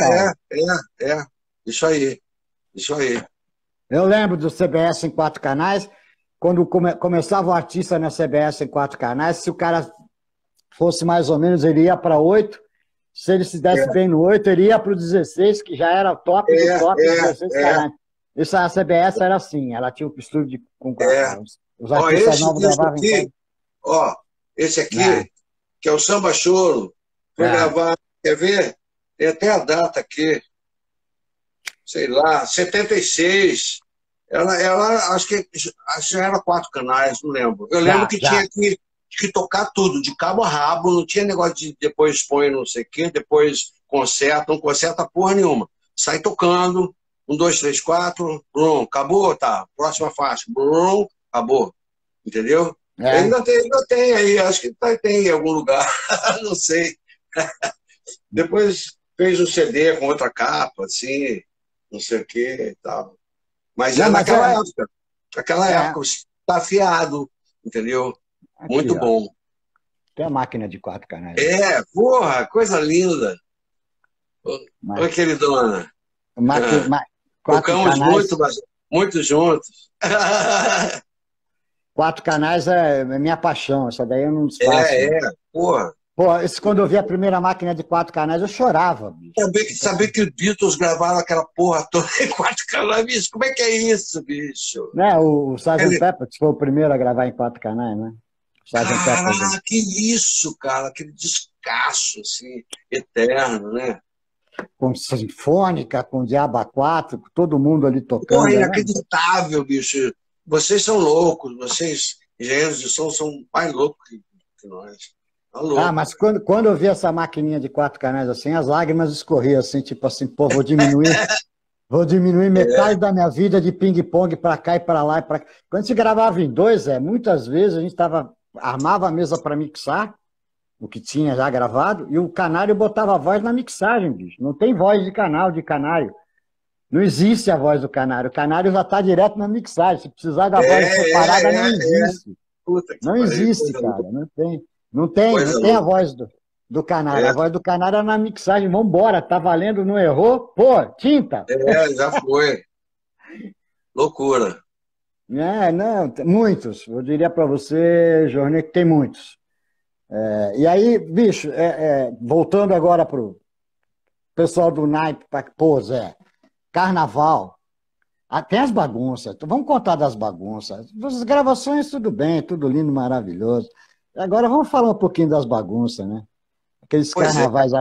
Isso aí, isso aí. Eu lembro do CBS em 4 canais, quando começava o artista na CBS em 4 canais, se o cara fosse mais ou menos, ele ia para 8, se ele se desse bem no 8, ele ia para o 16, que já era top do top, 16 canais. Isso, a CBS era assim, ela tinha o estúdio com os artistas novos gravavam em... Esse aqui, que é o Samba Choro, foi gravar, quer ver? Tem até a data aqui, sei lá, 76. Ela acho que já era 4 canais, não lembro. Eu lembro que tinha que tocar tudo, de cabo a rabo, não tinha negócio de depois põe não sei o quê, depois conserta, não conserta porra nenhuma. Sai tocando, 1, 2, 3, 4, brum, acabou, tá, próxima faixa, brum, acabou, entendeu? Ainda tem aí, acho que tem em algum lugar, não sei. Depois fez um CD com outra capa, assim, não sei o que e tal. Mas naquela época, está afiado, entendeu? Aqui, muito bom. Tem a máquina de 4 canais. Porra, coisa linda. Oi, queridona. Tocamos muito juntos. 4 canais é minha paixão, essa daí eu não desfaço. Porra. Quando eu vi a primeira máquina de 4 canais, eu chorava. Bicho. Saber que os Beatles gravaram aquela porra toda em 4 canais, bicho, como é que é isso, bicho? O Sgt. Pepper foi o primeiro a gravar em 4 canais, né? Caraca, que isso, cara, aquele descasso, assim, eterno, né? Com sinfônica, com Diaba 4, todo mundo ali tocando. Porra, inacreditável, bicho. Vocês são loucos, vocês, engenheiros de som, são mais loucos que nós. Mas quando eu vi essa maquininha de 4 canais assim, as lágrimas escorriam assim, tipo assim, pô, vou diminuir metade da minha vida de ping-pong para cá e para lá. E pra... Quando se gravava em 2, muitas vezes a gente armava a mesa para mixar, o que tinha já gravado, e o canário botava a voz na mixagem, bicho. Não tem voz de canário. Não existe a voz do canário. O canário já está direto na mixagem. Se precisar da voz separada, não existe. Não existe, cara. Não tem a voz do canário. A voz do canário é na mixagem. Vambora, tá valendo, não errou? Pô, tinta. Já foi. Loucura. Não, muitos. Eu diria para você, Jornê, que tem muitos. E aí, bicho, voltando agora pro pessoal do naipe, pô, Zé, carnaval, tem as bagunças. Vamos contar das bagunças. As gravações, tudo bem, tudo lindo, maravilhoso. Agora vamos falar um pouquinho das bagunças, né? Aqueles carnavais.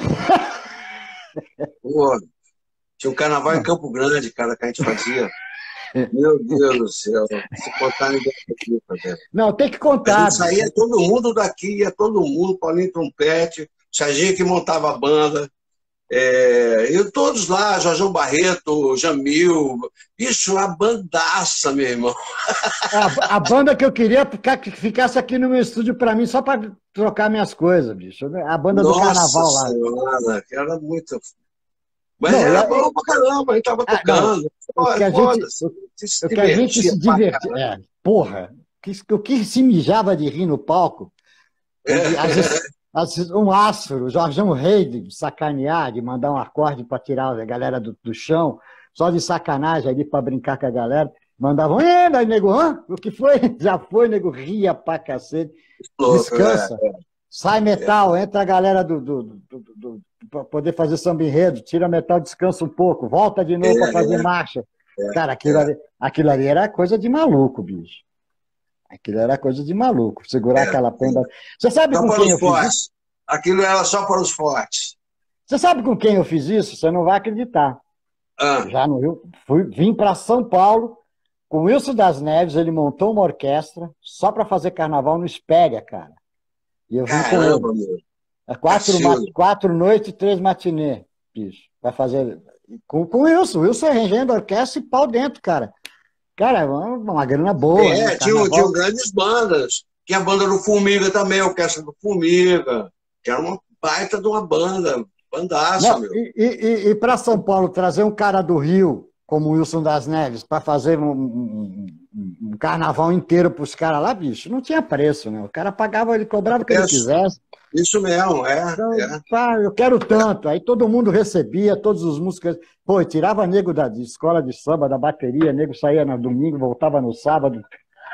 Pô, tinha um carnaval em Campo Grande, cara, que a gente fazia. Meu Deus do céu. Se contar, ninguém acredita. Não, tem que contar. A gente saía todo mundo daqui, ia todo mundo, Paulinho Trompete, Serginho que montava a banda. E todos lá, Jorjão Barreto, Jamil, bicho, a bandaça, meu irmão. A banda que eu queria que ficasse aqui no meu estúdio para mim, só para trocar minhas coisas, bicho. A banda do carnaval lá. Nossa, era muito... Mas era bom pra caramba, a gente tava tocando. O que a gente se divertia. Porra, o que se mijava de rir no palco. Um áspero, o Jorjão Rei, de sacanear, de mandar um acorde para tirar a galera do chão, só de sacanagem ali para brincar com a galera. Mandavam, daí nego, o que foi? Já foi, nego, ria pra cacete. Descansa. Sai metal, entra a galera para poder fazer samba enredo, tira metal, descansa um pouco, volta de novo para fazer marcha. Cara, aquilo ali era coisa de maluco, bicho. Aquilo era coisa de maluco, segurar aquela penda. Você sabe com quem eu fiz isso? Aquilo era só para os fortes. Você sabe com quem eu fiz isso? Você não vai acreditar. Já no Rio, vim para São Paulo com o Wilson das Neves, ele montou uma orquestra só para fazer carnaval no Espéria, cara. E eu vim com ele. 4 noites e 3 matinê, bicho. Vai fazer com o Wilson. O Wilson regendo a orquestra e pau dentro, cara. Cara, uma grana boa. Tinha grandes bandas. Tinha a banda do Formiga também, a orquestra do Formiga, que era uma baita de uma banda, bandaça, meu. E para São Paulo, trazer um cara do Rio como o Wilson das Neves, para fazer um carnaval inteiro para os caras lá, bicho, não tinha preço, né? O cara pagava, ele cobrava o que ele quisesse. Isso mesmo, Então, pá, eu quero tanto. Aí todo mundo recebia, todos os músicos. Pô, e tirava nego da de escola de samba, da bateria, nego saía no domingo, voltava no sábado.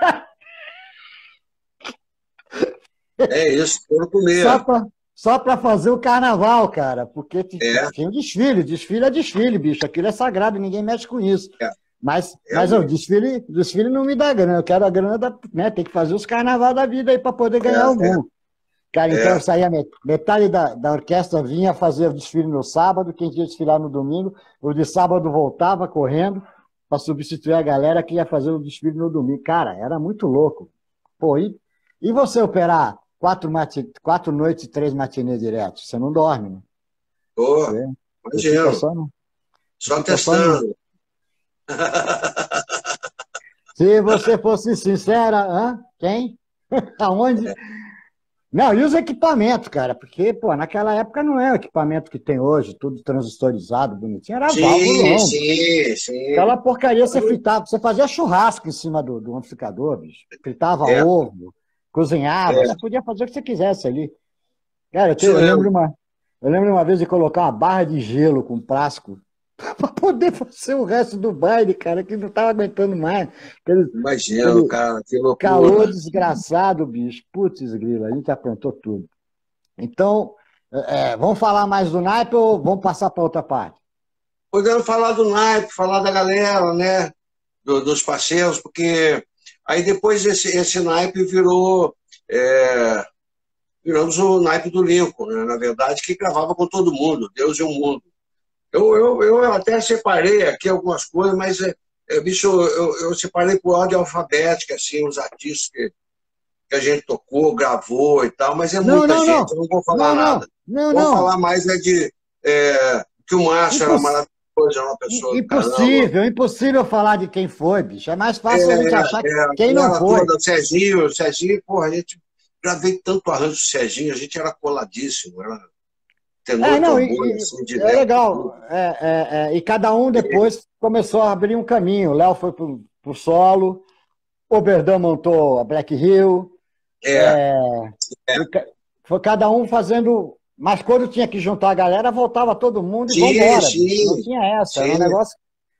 É isso, todo comer. Só para fazer o carnaval, cara. Porque tinha um desfile. Desfile é desfile, bicho. Aquilo é sagrado, ninguém mexe com isso. Mas o desfile não me dá grana. Eu quero a grana né? Tem que fazer os carnaval da vida aí para poder ganhar algum. Cara, então eu saía, metade da orquestra vinha fazer o desfile no sábado, quem ia desfilar no domingo, o de sábado voltava correndo para substituir a galera que ia fazer o desfile no domingo. Cara, era muito louco. Pô, e você operar 4 noites e 3 matinês direto? Você não dorme, né? Pô, imagina. Só testando. Se você fosse sincera, quem? Aonde? Não, e os equipamentos, cara, porque, pô, naquela época não é o equipamento que tem hoje, tudo transistorizado, bonitinho, era válvula. Sim. Aquela porcaria você fritava, você fazia churrasco em cima do amplificador, bicho. Fritava ovo, cozinhava, você podia fazer o que você quisesse ali. Cara, eu lembro uma vez de colocar uma barra de gelo com plástico para poder fazer o resto do baile, cara, que não tava aguentando mais. Imagina, cara, que loucura. Calor desgraçado, bicho. Putz, grila, a gente aprontou tudo. Então, vamos falar mais do naipe ou vamos passar para outra parte? Podemos falar do naipe, falar da galera, né? Dos parceiros, porque aí depois esse naipe viramos o naipe do Lincoln, né? Na verdade, que gravava com todo mundo, Deus e o mundo. Eu até separei aqui algumas coisas, mas, bicho, eu separei por ordem alfabética, assim, os artistas que a gente tocou, gravou e tal, mas muita gente, eu não vou falar nada. Vou falar mais que o Márcio era maravilhoso, era uma pessoa Impossível falar de quem foi, bicho. É mais fácil a gente achar quem não foi. Serginho, porra, a gente gravei tanto arranjo do Serginho, a gente era coladíssimo, era... É legal. E cada um depois começou a abrir um caminho. O Léo foi pro solo, o Berdão montou a Black Hill. Foi cada um fazendo. Mas quando tinha que juntar a galera, voltava todo mundo e vambora. Não tinha essa. Era um negócio.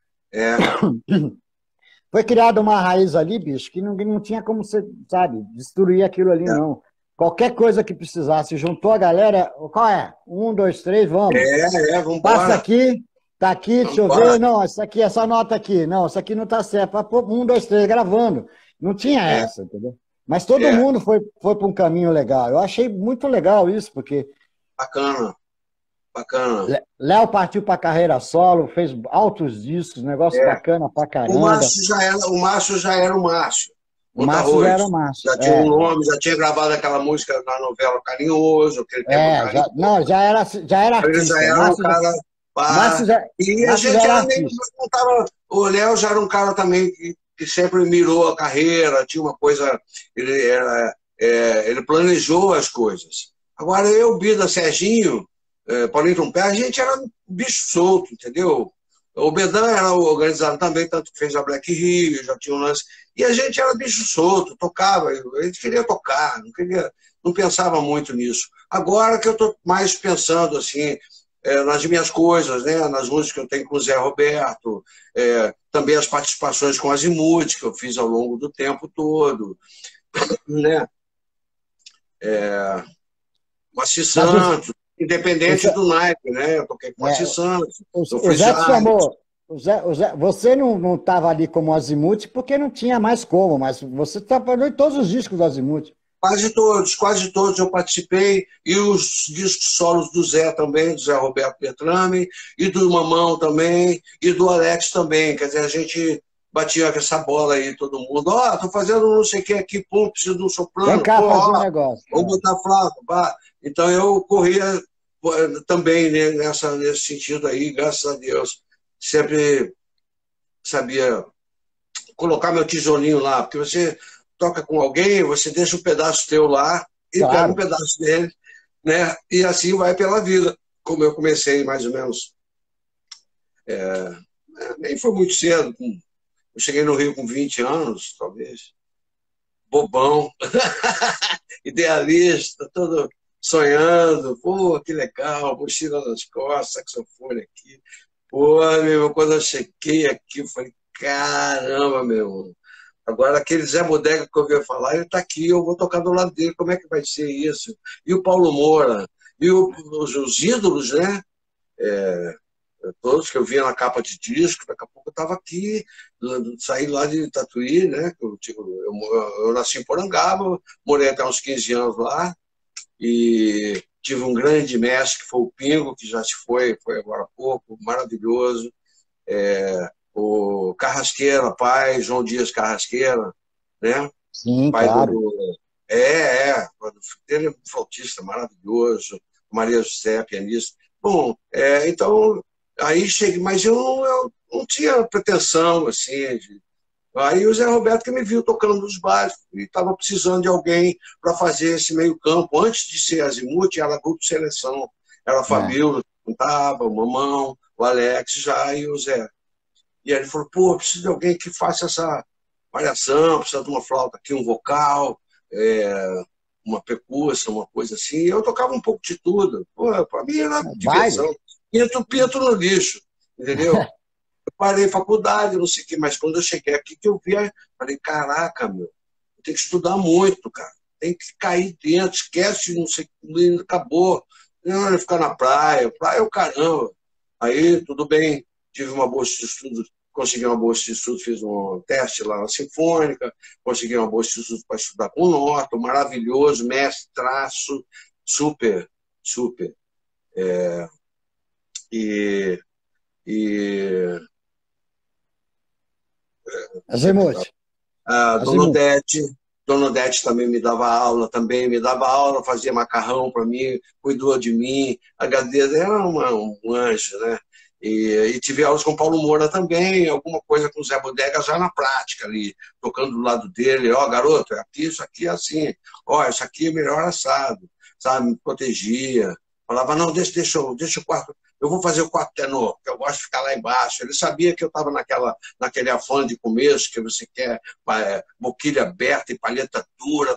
Foi criada uma raiz ali, bicho, que não tinha como você, sabe, destruir aquilo ali, não. Qualquer coisa que precisasse, juntou a galera, qual é? 1, 2, 3, vamos. Vamos Passa aqui, tá aqui, deixa eu ver. Não, essa nota aqui. Não, isso aqui não tá certo. 1, 2, 3, gravando. Não tinha essa, entendeu? Mas todo mundo foi para um caminho legal. Eu achei muito legal isso, porque... Bacana. Léo partiu para carreira solo, fez altos discos, negócio bacana pra caramba. O Márcio já era o Márcio. O Márcio já era o Márcio. Já tinha um nome, já tinha gravado aquela música na novela Carinhoso. Já era artista. Ele já era um cara... E a gente não tava... O Léo já era um cara também que sempre mirou a carreira, tinha uma coisa... Ele planejou as coisas. Agora, Bida, Serginho, Paulinho Trompé, a gente era bicho solto, entendeu? O Bedan era organizado também, tanto que fez a Black Rio, já tinha um lance. E a gente era bicho solto, tocava, a gente queria tocar, não pensava muito nisso. Agora que eu estou mais pensando assim, nas minhas coisas, né? Nas músicas que eu tenho com o Zé Roberto, também as participações com Azimuth, que eu fiz ao longo do tempo todo, né? Com Assis Santos, independente do naipe, né? Eu toquei com Assis Santos. O Zé te chamou. Você não estava ali como Azimuth porque não tinha mais como, mas você trabalhou em todos os discos do Azimuth. Quase todos eu participei, e os discos solos do Zé também, do Zé Roberto Bertrame, e do Mamão também, e do Alex também. Quer dizer, a gente batia com essa bola aí, todo mundo. Tô fazendo não sei o que aqui, pum, preciso de um soprano. Vem cá fazer um negócio. Vamos botar Flávio. Então eu corria também nesse sentido aí, graças a Deus. Sempre sabia colocar meu tijolinho lá, porque você toca com alguém, você deixa um pedaço teu lá e pega um pedaço dele, né? E assim vai pela vida, como eu comecei mais ou menos nem foi muito cedo. Eu cheguei no Rio com 20 anos, talvez. Bobão, idealista, todo sonhando. Pô, que legal, mochila nas costas, saxofone aqui. Pô, meu irmão, quando eu cheguei aqui, eu falei, caramba, meu irmão. Agora, aquele Zé Bodega que eu ouvi falar, ele está aqui, eu vou tocar do lado dele, como é que vai ser isso? E o Paulo Moura, e os ídolos, né? Todos que eu via na capa de disco, daqui a pouco eu estava aqui, saí lá de Tatuí, né? Eu nasci em Porangaba, morei até uns 15 anos lá, e tive um grande mestre, que foi o Pingo, que já se foi agora há pouco, maravilhoso. O Carrasqueira, pai, João Dias Carrasqueira, né? Sim, Pai claro. ele é um flautista maravilhoso, Maria José, pianista. Bom, então, aí cheguei, mas eu não tinha pretensão, assim, aí o Zé Roberto que me viu tocando nos bares e estava precisando de alguém para fazer esse meio campo. Antes de ser Azimuth, era grupo de seleção. Era a É. Fabíola, que cantava, o Mamão, o Alex já e o Zé. E aí ele falou, pô, preciso de alguém que faça essa variação, precisa de uma flauta aqui, um vocal, uma percussa, uma coisa assim. Eu tocava um pouco de tudo. Pô, para mim era Baile. diversão. Pinto no lixo, entendeu? Eu parei faculdade, não sei o quê, mas quando eu cheguei aqui que eu vi, falei, caraca, meu, eu tenho que estudar muito, cara. Tem que cair dentro, esquece, não sei, acabou. Não, ficar na praia, praia é o caramba. Aí, tudo bem, tive uma bolsa de estudo, consegui uma bolsa de estudo, fiz um teste lá na Sinfônica, consegui uma bolsa de estudo para estudar com o Norton, maravilhoso, mestre, traço, super, super. E, e Azimuth. a Azimuth. Dona Odete também me dava aula, fazia macarrão para mim, cuidou de mim, agradeço, era um anjo, né? E tive aulas com o Paulo Moura também, alguma coisa com o Zé Bodega já na prática ali, tocando do lado dele, ó, garoto, aqui, isso aqui é assim, ó, isso aqui é melhor assado, sabe? Me protegia, falava, não, deixa o quarto, eu vou fazer o quarto tenor, porque eu gosto de ficar lá embaixo. Ele sabia que eu estava naquele afã de começo, que você quer boquilha aberta e palheta dura,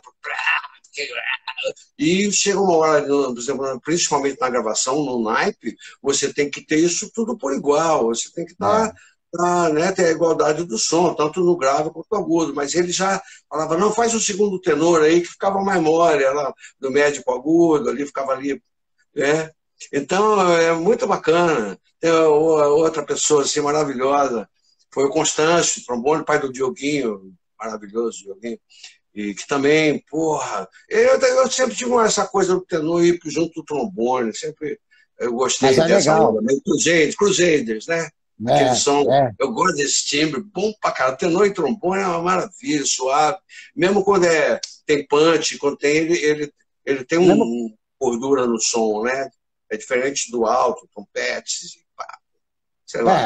e chega uma hora, principalmente na gravação, no naipe, você tem que ter isso tudo por igual, você tem que estar, né, ter a igualdade do som, tanto no grave quanto no agudo, mas ele já falava, não, faz o segundo tenor aí, que ficava mais mole, ela, do médio para agudo, ali ficava ali, né? Então, é muito bacana. Tem outra pessoa assim, maravilhosa, foi o Constâncio, trombone, pai do Dioguinho, maravilhoso Dioguinho, e que também, porra, eu sempre tive essa coisa do tenor ir junto do trombone, sempre eu Mas gostei é dessa legal. onda, meio Crusaders, né? Aquele É, som, é. eu gosto desse timbre, bom pra caralho. Tenor e trombone é uma maravilha, suave. Mesmo quando tem punch, quando tem ele tem Mesmo, gordura no som, né? É diferente do alto, trompetes, sei lá.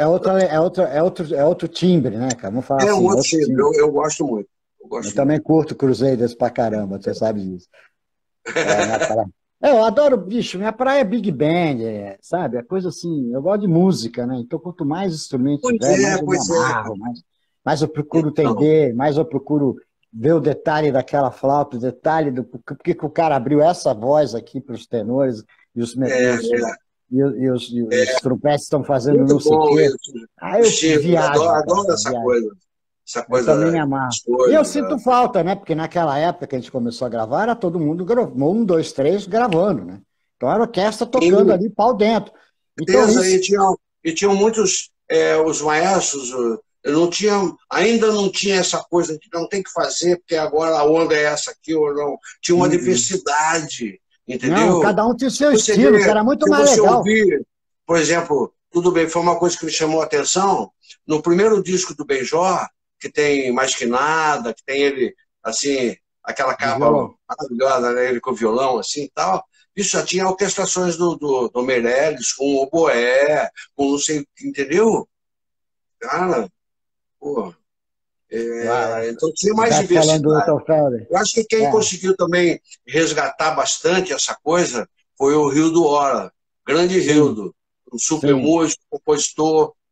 é outro timbre, né, cara? Vamos falar É um assim, é outro outro timbre, timbre. eu gosto muito. Eu Eu gosto muito. também curto Crusaders pra caramba, você sabe disso. Minha praia. Eu adoro, bicho, minha praia é Big Band, sabe? É coisa assim, eu gosto de música, né? Então, quanto mais instrumento tiver, mais eu me Pois é. amarro, mais eu procuro Então, entender, mais eu procuro ver o detalhe daquela flauta, o detalhe do porque que o cara abriu essa voz aqui para os tenores e os, me- é, e os trompetes estão fazendo muito não sei o bom quê. isso. Aí Os eu timbres, viajo, cara, adoro eu viajo. essa Eu também me coisa amarro. E eu gostosa. sinto falta, né? Porque naquela época que a gente começou a gravar, era todo mundo gravando, um, dois, três, gravando, né? Então era a orquestra tocando Tem ali, pau dentro. Então certeza, isso. e tinham muitos, os maestros, eu não tinha, ainda não tinha essa coisa de não tem que fazer, porque agora a onda é essa aqui ou não. Tinha uma Hum. diversidade, Não, entendeu? cada um tinha o seu Você estilo, que vê, era muito se mais você legal. ouvir, por exemplo, tudo bem, foi uma coisa que me chamou a atenção, no primeiro disco do Benjor, que tem Mais Que Nada, que tem ele, assim, aquela Do capa violão. maravilhosa, né, ele com o violão, assim, e tal, isso já tinha orquestrações do Meirelles, com o oboé, com não sei, entendeu? Cara, pô, Vai. então tinha Você mais está falando do diversidade. Little Feather. Eu acho que quem É, conseguiu também resgatar bastante essa coisa foi o Rio do Hora, grande sim, Rildo, um super sim. músico, compositor,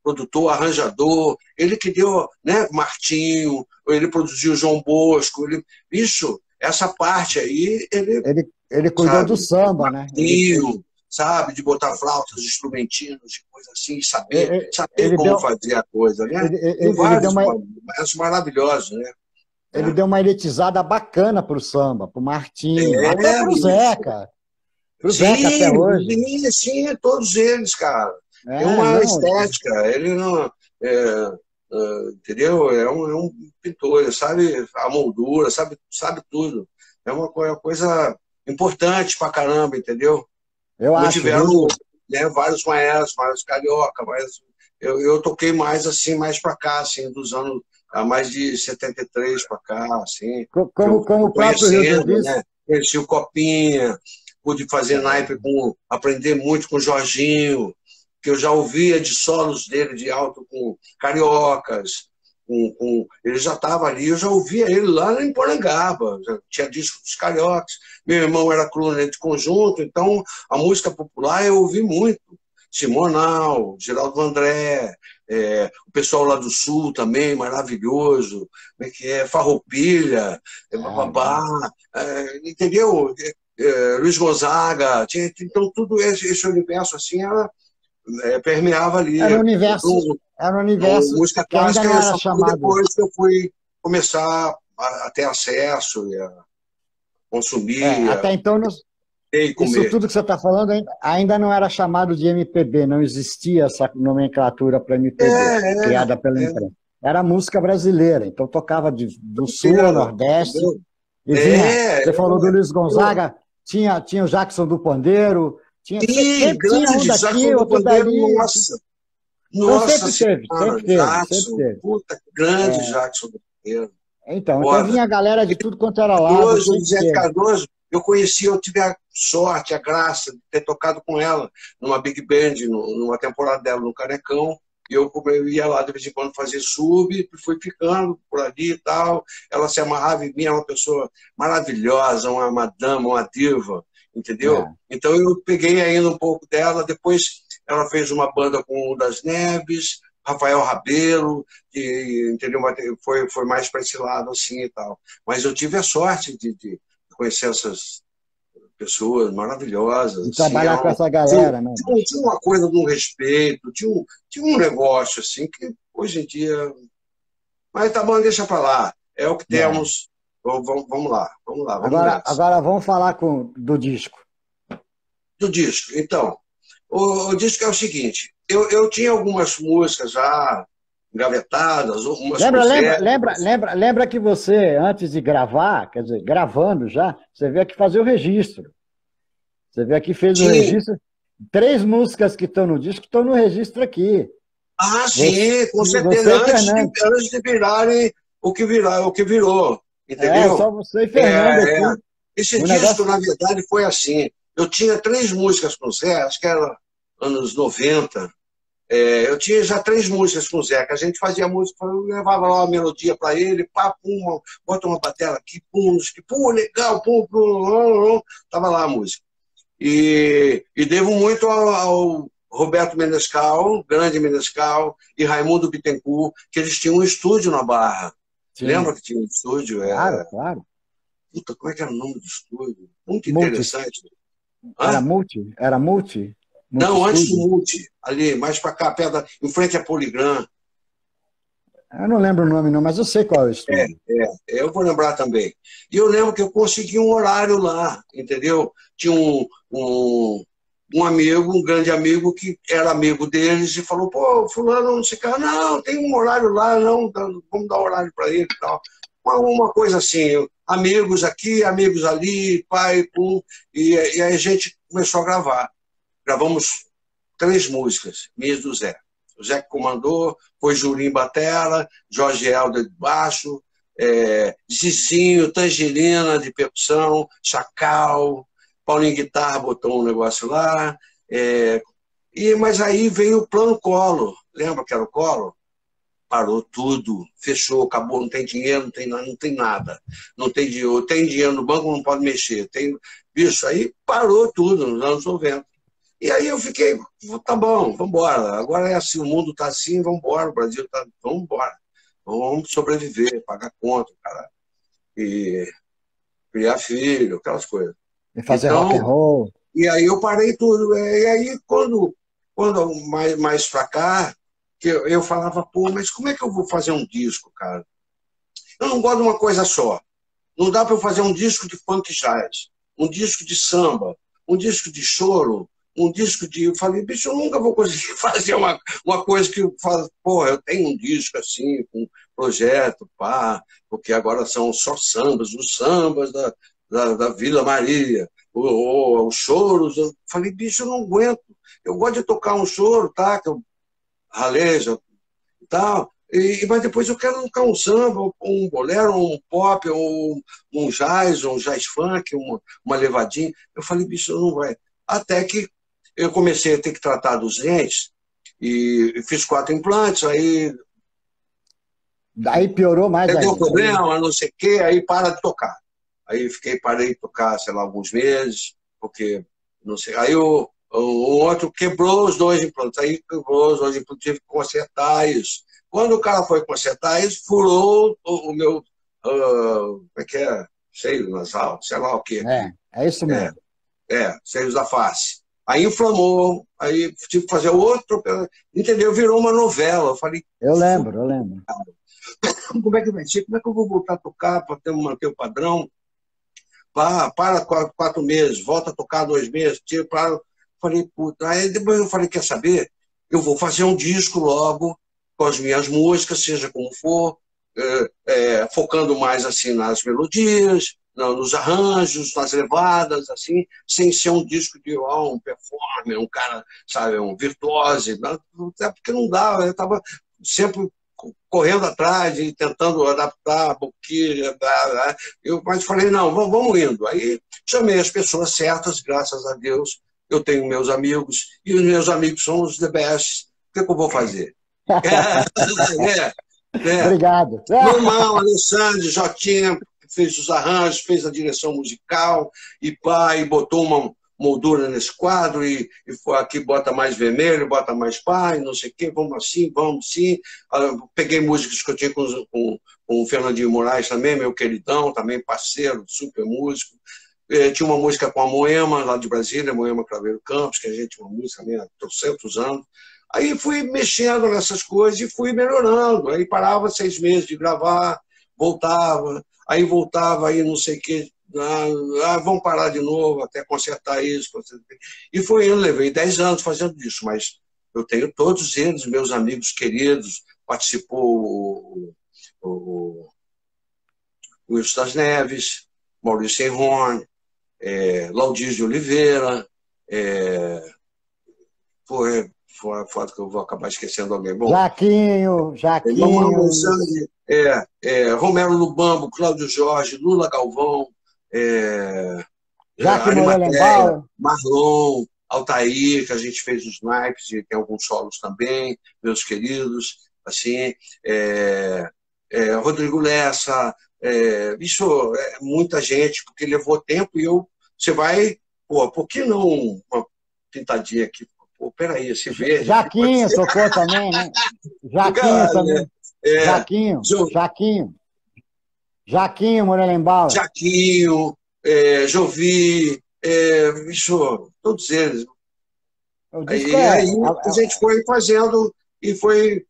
produtor, arranjador, ele que deu, né, Martinho, ele produziu o João Bosco, isso, essa parte aí, Ele cuidou sabe, do samba, né? Martinho, sabe, de botar flautas, instrumentinos e coisa assim, saber Ele como deu, fazer a coisa, né? Tem ele deu vários maestros maravilhosos, né? ele deu uma elitizada bacana pro samba, pro Martinho, até É, pro isso. Zeca. Pro Zeca até Sim, hoje. sim, todos eles, cara. Tem É, uma não. estética, ele não. Entendeu? É um pintor, ele sabe a moldura, sabe tudo. É uma coisa importante pra caramba, entendeu? Eu Como acho, tiveram, viu? né, vários maestros, vários carioca, mas eu toquei mais assim, mais pra cá, assim, dos anos mais de 73 pra cá, assim, que eu Como fui o próprio Rio do conhecendo, Vice. né? Conheci o Copinha, pude fazer naipe aprender muito com o Jorginho, que eu já ouvia de solos dele de alto com cariocas, ele já estava ali, eu já ouvia ele lá em Porangaba, já tinha disco dos cariocas, meu irmão era crooner de conjunto, então a música popular eu ouvi muito, Simonal, Geraldo André, o pessoal lá do Sul também, maravilhoso, como é que é, Farroupilha, Bababá, entendeu? Luiz Gonzaga, então tudo esse universo assim permeava ali. Era um universo, No, era um no universo música que ainda clássica, não era só foi chamado. depois que eu fui começar a ter acesso e a consumir, a Até então, ter e isso comer. tudo que você está falando ainda não era chamado de MPB, não existia essa nomenclatura para MPB, criada pela É, imprensa. Era música brasileira, então tocava do sul ao era, nordeste, entendeu? e vinha, você falou do Luiz Pô, Gonzaga, tinha o Jackson do Pandeiro, sim, sempre tinha um grande Jackson daqui, do outro Pandeiro, dali. nossa, Então nossa senhora, sempre teve, sempre Jackson, teve. puta, grande Jackson do Pandeiro, Então foda. vinha a galera de tudo quanto era lado, Cardoso, sempre Lisete teve. Cardoso, eu conheci, eu tive a sorte, a graça de ter tocado com ela numa big band, numa temporada dela no Canecão, e eu ia lá de vez em quando fazer sub, fui ficando por ali e tal, ela se amarrava em mim, é uma pessoa maravilhosa, uma dama, uma diva, entendeu? É. Então eu peguei ainda um pouco dela, depois ela fez uma banda com o Das Neves, Rafael Rabelo, que, entendeu? Foi mais para esse lado assim e tal. Mas eu tive a sorte de conhecer essas pessoas maravilhosas, De assim, trabalhar com essa galera, né, bicho? tinha uma coisa de um respeito, tinha um negócio assim que hoje em dia. Mas tá bom, deixa para lá. É o que É. temos. Vamos lá, vamos nessa. Agora vamos falar do disco. Do disco. Então, o disco é o seguinte: eu tinha algumas músicas já engavetadas, umas com Zé. Lembra que você, antes de gravar, quer dizer, gravando já, você veio aqui fazer o registro. Você veio aqui, fez o Sim. registro. 3 músicas que estão no disco estão no registro aqui. Ah, sim, com certeza. Você e Antes de virarem o que virou, só entendeu? você e Fernando aqui. Esse O disco, negócio. na verdade, foi assim. Eu tinha 3 músicas com o Zé, acho que era anos 90. Eu tinha já 3 músicas com o Zé, que a gente fazia música, eu levava lá uma melodia para ele, pá, pum, bota uma bateria aqui, pum, legal, pum, tava lá a música. E devo muito ao Roberto Menescal, grande Menescal, e Raimundo Bittencourt, que eles tinham um estúdio na Barra. Sim, Lembra que tinha um estúdio? claro. Puta, como é que era o nome do estúdio? Muito Multi. interessante. Era Hã? multi? Era multi? Multi Não, antes do Studio? Multi, ali, mais para cá, em frente à Poligram. Eu não lembro o nome, não, mas eu sei qual é o estúdio. Eu vou lembrar também. E eu lembro que eu consegui um horário lá, entendeu? Tinha um amigo, um grande amigo, que era amigo deles e falou: pô, fulano, não sei o que, não, tem um horário lá, não, vamos dar horário para ele e tal. Uma coisa assim, amigos aqui, amigos ali, pai, pum, e aí a gente começou a gravar. Gravamos 3 músicas, minhas do Zé. O Zé que comandou, foi Jurim Batera, Jorge Helder de baixo, Zizinho, Tangerina de percussão, Chacal, Paulinho Guitarra botou um negócio lá. Mas aí veio o plano Collor. Lembra que era o Collor? Parou tudo, fechou, acabou, não tem dinheiro, não tem nada. Não tem dinheiro, tem dinheiro no banco, não pode mexer. Bicho, aí parou tudo nos anos 90. E aí eu fiquei, tá bom, vamos embora. Agora é assim, o mundo está assim, vamos embora, o Brasil está, vamos embora. Vamos sobreviver, pagar conta, cara. E criar filho, aquelas coisas. E fazer rock and Então, roll. e aí eu parei tudo. E aí, quando mais pra cá, que eu falava, pô, mas como é que eu vou fazer um disco, cara? Eu não gosto de uma coisa só. Não dá para eu fazer um disco de funk jazz, um disco de samba, um disco de choro, um disco de... Eu falei, bicho, eu nunca vou conseguir fazer uma coisa que eu falo, pô, eu tenho um disco assim, com um projeto, pá, porque agora são só sambas, os sambas da Vila Maria, os choros. Eu falei, bicho, eu não aguento. Eu gosto de tocar um choro, tá? Que eu ralejo e tal. Mas depois eu quero tocar um samba, um bolero, um pop, um jazz funk, uma levadinha. Eu falei, bicho, não vai. Até que eu comecei a ter que tratar dos dentes e fiz 4 implantes, aí Aí piorou mais deu ainda. problema, não sei o quê, aí para de tocar. Aí parei de tocar, sei lá, alguns meses, porque, não sei, aí o outro quebrou os 2 implantes, aí quebrou os 2 implantes, tive que consertar isso. Quando o cara foi consertar isso, furou o meu, como é que é? Seio nasal, sei lá o que aqui. É isso É, mesmo. seios da face. Aí inflamou, aí tive que fazer outro, entendeu? Virou uma novela. Eu falei, Eu lembro, eu lembro. como é que vai ser? Como é que eu vou voltar a tocar para manter o padrão? Para 4 meses, volta a tocar 2 meses, tira para. Falei, puta. Aí depois eu falei, quer saber? Eu vou fazer um disco logo, com as minhas músicas, seja como for, focando mais assim nas melodias, nos arranjos, nas levadas, assim, sem ser um disco de um performer, um cara, sabe, um virtuose, até porque não dá, eu estava sempre correndo atrás e tentando adaptar a boquilha, mas falei, não, vamos indo. Aí chamei as pessoas certas, graças a Deus, eu tenho meus amigos, e os meus amigos são os the best. O que eu vou fazer? Obrigado. Meu irmão, Alessandro, Jotinha, fez os arranjos, fez a direção musical, e botou uma moldura nesse quadro, e aqui bota mais vermelho, bota mais pá, e não sei o quê, vamos assim, vamos sim. Peguei músicas que eu tinha com o Fernandinho Moraes também, meu queridão, também parceiro, super músico. Tinha uma música com a Moema, lá de Brasília, Moema Craveiro Campos, que a gente tinha uma música há 300 anos. Aí fui mexendo nessas coisas e fui melhorando. Aí parava 6 meses de gravar, voltava, aí não sei o quê. Vamos parar de novo até consertar isso. E foi indo, levei 10 anos fazendo isso, mas eu tenho todos eles, meus amigos queridos, participou o Wilson das Neves, Maurício Enrone, Laudir de Oliveira, foi a foto que eu vou acabar esquecendo alguém. Bom, Jaquinho. Romero Lubambo, Cláudio Jorge, Lula Galvão, Jaque Arimateia, Morelenbaum. Marlon, Altair, que a gente fez os naipes, e tem alguns solos também, meus queridos, assim, Rodrigo Lessa, muita gente, porque levou tempo e você vai, por que não uma pintadinha aqui? Pô, peraí, esse verde. Jaquinho tocou também, né? Jaquinho também. Jaquinho Morelenbaum. Jaquinho, Jovi, todos eles. Aí a gente foi fazendo e foi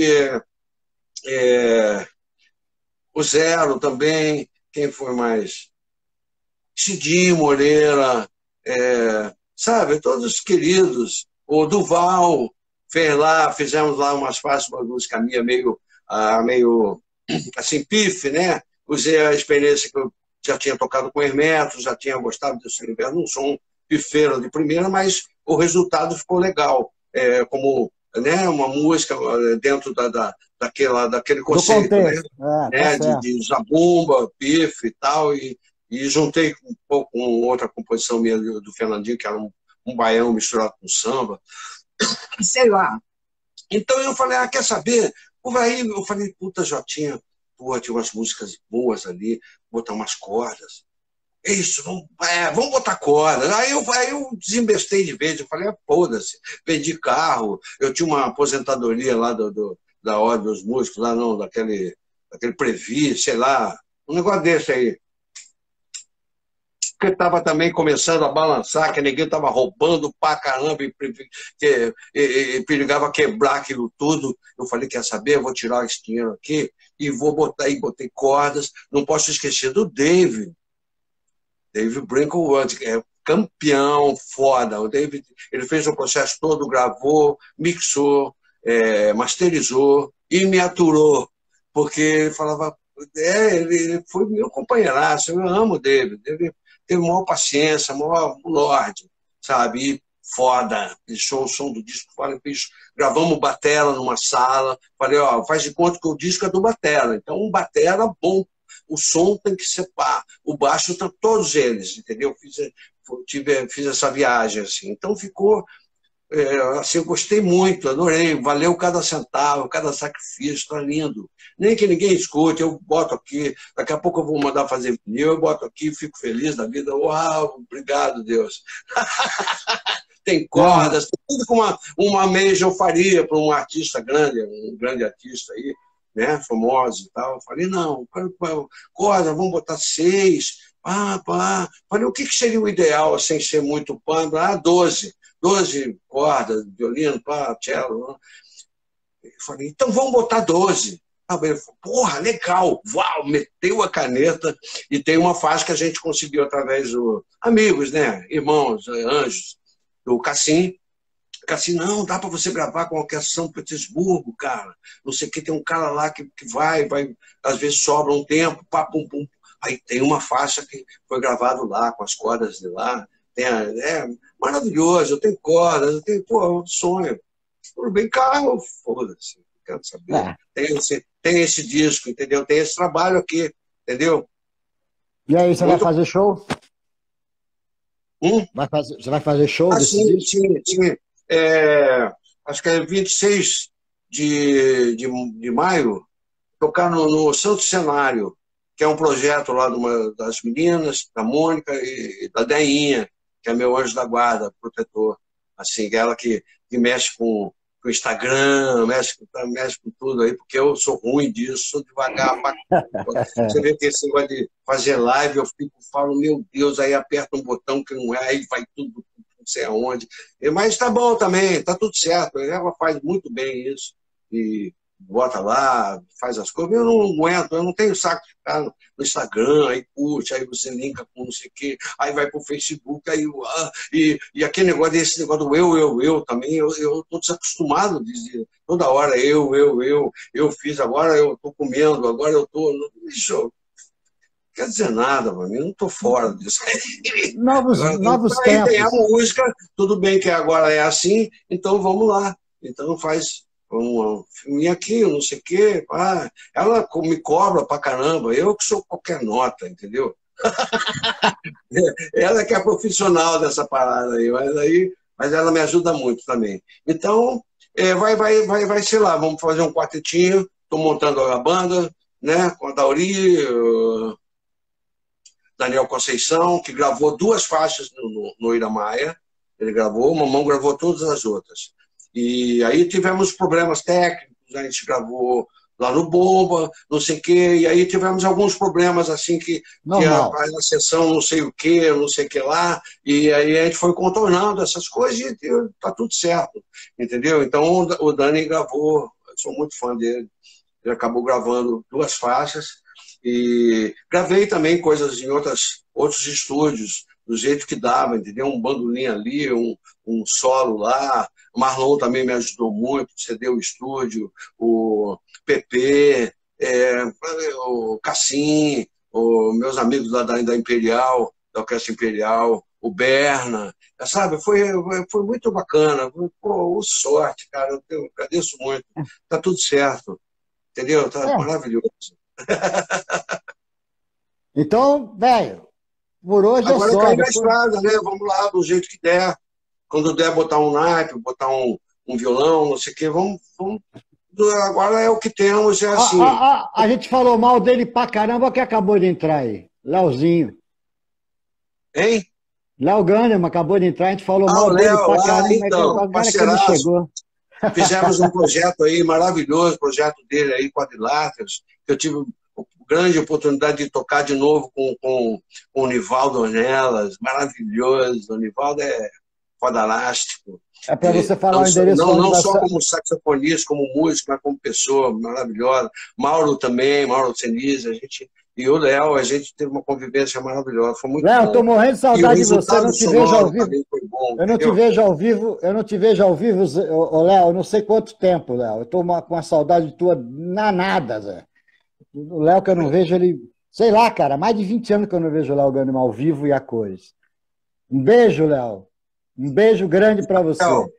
o Zero também, quem foi mais? Cidinho Moreira, sabe, todos queridos. O Duval fizemos lá umas faixas, uma música minha meio assim, pife, né? Usei a experiência que eu já tinha tocado com Hermeto, já tinha gostado desse universo, não sou um pifeiro de primeira, mas o resultado ficou legal, como, né, uma música dentro daquele conceito, né? De zabumba, pife e tal, e juntei um pouco com outra composição minha do Fernandinho, que era um baião misturado com samba, sei lá. Então eu falei, quer saber? Aí eu falei, puta, Jotinha, tinha umas músicas boas ali, botar umas cordas. é isso, vamos botar corda. Aí eu desembestei de vez, eu falei, foda-se, vendi carro, eu tinha uma aposentadoria lá da Ordem dos Músicos, lá não, daquele Previ, sei lá, um negócio desse aí. Porque estava também começando a balançar, que ninguém estava roubando pra caramba e perigava quebrar aquilo tudo. Eu falei, quer saber? Eu vou tirar esse dinheiro aqui e vou botar aí, botei cordas. Não posso esquecer do Dave Brinklewood, que é campeão, foda. O David, ele fez o processo todo, gravou, mixou, masterizou e me aturou, porque ele falava, ele foi meu companheiraço, eu amo o David, ele teve maior paciência, maior lorde, sabe? E foda, deixou o som do disco, falei, bicho, gravamos batera numa sala, falei, ó, faz de conta que o disco é do batera, então um batera bom, o som tem que ser pá, o baixo, todos eles, entendeu? Fiz essa viagem, assim, então ficou, assim, eu gostei muito, adorei, valeu cada centavo, cada sacrifício, está lindo. Nem que ninguém escute, eu boto aqui, daqui a pouco eu vou mandar fazer vinil, eu boto aqui, fico feliz da vida, uau, obrigado, Deus. Tem cordas, tem tudo que uma major faria para um artista grande, um grande artista aí, né, famoso e tal. Eu falei, não, corda, vamos botar 6, Falei, o que seria o ideal, sem ser muito pano? 12 cordas, violino, cello. Eu falei, então vamos botar 12. Ele falou, porra, legal, uau, meteu a caneta e tem uma faixa que a gente conseguiu através dos amigos, né, irmãos, anjos, do Cassim. Cassim, não, dá para você gravar com a Orquestra São Petersburgo, cara, não sei o que, tem um cara lá que vai, às vezes sobra um tempo, pum, pum. Aí tem uma faixa que foi gravado lá, com as cordas de lá, maravilhoso, eu tenho cordas, eu tenho, pô, um sonho. Tudo bem, carro, foda-se, quero saber. Tem esse disco, entendeu? Tem esse trabalho aqui, entendeu? E aí, você vai fazer show? Você vai fazer show desse disco? Sim. Acho que é 26 de maio, tocar no Santo Cenário, que é um projeto lá das meninas, da Mônica e da Deinha, que é meu anjo da guarda, protetor. Assim, ela que mexe com o Instagram, mexe com tudo aí, porque eu sou ruim disso, sou devagar. Você vê que esse negócio de fazer live, eu falo, meu Deus, aí aperta um botão que não é, aí vai tudo, não sei aonde. Mas tá bom também, tá tudo certo. Ela faz muito bem isso. E bota lá, faz as coisas. Eu não aguento, eu não tenho saco de ficar no Instagram, aí curte, aí você linka com não sei o quê, aí vai pro Facebook, aí, e aquele negócio, esse negócio do eu também, eu tô desacostumado de dizer toda hora eu fiz, agora eu tô comendo, agora eu tô. Bicho, quer dizer nada, mano, eu não tô fora disso. Novos aí tempos. tem a música, tudo bem que agora é assim, então vamos lá. Então faz um filminho aqui, não sei o quê. Ela me cobra pra caramba, eu que sou qualquer nota, entendeu? Ela que é profissional dessa parada aí, mas ela me ajuda muito também. Então, vai ser lá, vamos fazer um quartetinho, estou montando a banda, né, com a Dauri, Daniel Conceição, que gravou 2 faixas no Ira Maia, ele gravou, o Mamão gravou todas as outras. E aí tivemos problemas técnicos, a gente gravou lá no Bomba, não sei o quê, e aí tivemos alguns problemas assim que a sessão não sei o que lá, e aí a gente foi contornando essas coisas e tá tudo certo, entendeu? Então o Dani gravou, eu sou muito fã dele, ele acabou gravando 2 faixas, e gravei também coisas em outros estúdios, do jeito que dava, entendeu? Um bandolim ali, um solo lá. O Marlon também me ajudou muito, cedeu o estúdio, o PP, o Cassim, meus amigos da Imperial, da Orquestra Imperial, o Berna, sabe? Foi muito bacana. Pô, sorte, cara, eu agradeço muito. Tá tudo certo, entendeu? Tá maravilhoso. Então, velho, por hoje agora é só. Agora cair na estrada, né? Vamos lá, do jeito que der. Quando der botar um naipe, botar um violão, não sei o quê, vamos. Agora é o que temos, é assim. A gente falou mal dele pra caramba, que acabou de entrar aí. Leozinho. Hein? Léo Ganderman acabou de entrar, a gente falou O mal dele Léo, pra caramba, então, agora que ele parceiraço. chegou. Fizemos um projeto aí maravilhoso, projeto dele aí, Quadriláteros, que eu tive grande oportunidade de tocar de novo com o Nivaldo Ornelas, maravilhoso. O Nivaldo é fodalástico. É para você falar o endereço não só como saxofonista, como músico, mas como pessoa maravilhosa. Mauro também, Mauro Senise, e o Léo, a gente teve uma convivência maravilhosa, foi muito Léo, bom. estou morrendo de saudade de você, eu não te vejo ao vivo. Bom, eu não te vejo ao vivo, Léo, não sei quanto tempo, Léo. Eu estou com uma saudade tua danada, Zé. O Léo que eu não vejo, ele... Sei lá, cara, mais de 20 anos que eu não vejo o Léo Ganderman ao vivo e a cores. Um beijo, Léo. Um beijo grande para você. Léo,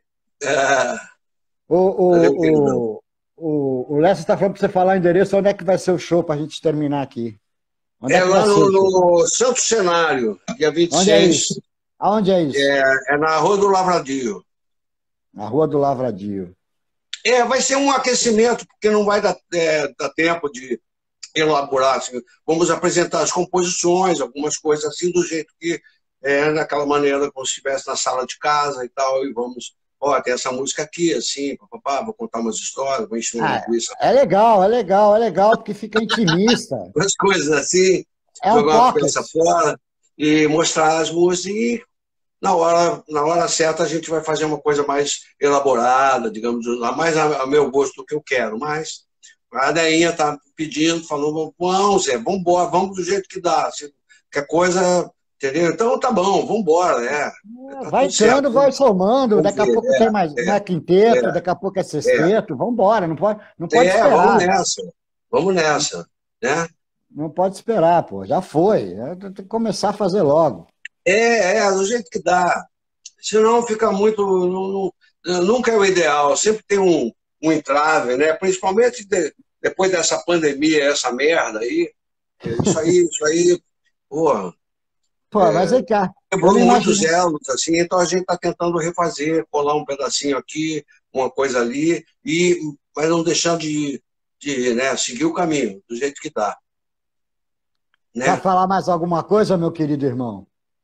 o Léo está falando para você falar o endereço, onde é que vai ser o show para a gente terminar aqui? Lá no Santo Cenário, dia 26. Onde é isso? Aonde é isso? É na Rua do Lavradio. Na Rua do Lavradio. Vai ser um aquecimento, porque não vai dar tempo de elaborar. Assim. Vamos apresentar as composições, algumas coisas assim, do jeito que naquela maneira, como se estivesse na sala de casa e tal, e vamos... tem essa música aqui, assim, papapá, vou contar umas histórias, vou encher uma linguiça. É legal, porque fica intimista. Umas coisas assim, jogar uma peça fora e mostrar as músicas e na hora certa a gente vai fazer uma coisa mais elaborada, digamos, mais a meu gosto do que eu quero, mas a Deinha tá pedindo, falou, vamos, Zé, vamos embora, vamos do jeito que dá, se qualquer coisa... Entendeu? Então tá bom, vamos embora. Vai entrando, vai somando, daqui a pouco tem mais quinteto, daqui a pouco é sexteto, vamos embora, não pode esperar. Vamos nessa, né? Não pode esperar, pô, já foi, tem que começar a fazer logo. Do jeito que dá, senão fica muito, nunca é o ideal, sempre tem um entrave, né? Principalmente depois dessa pandemia, essa merda aí, isso aí, porra. Mas vem cá. Quebrou muitos elos, assim, então a gente está tentando refazer, colar um pedacinho aqui, uma coisa ali, mas não deixando de seguir o caminho, do jeito que dá. Né? Quer falar mais alguma coisa, meu querido irmão?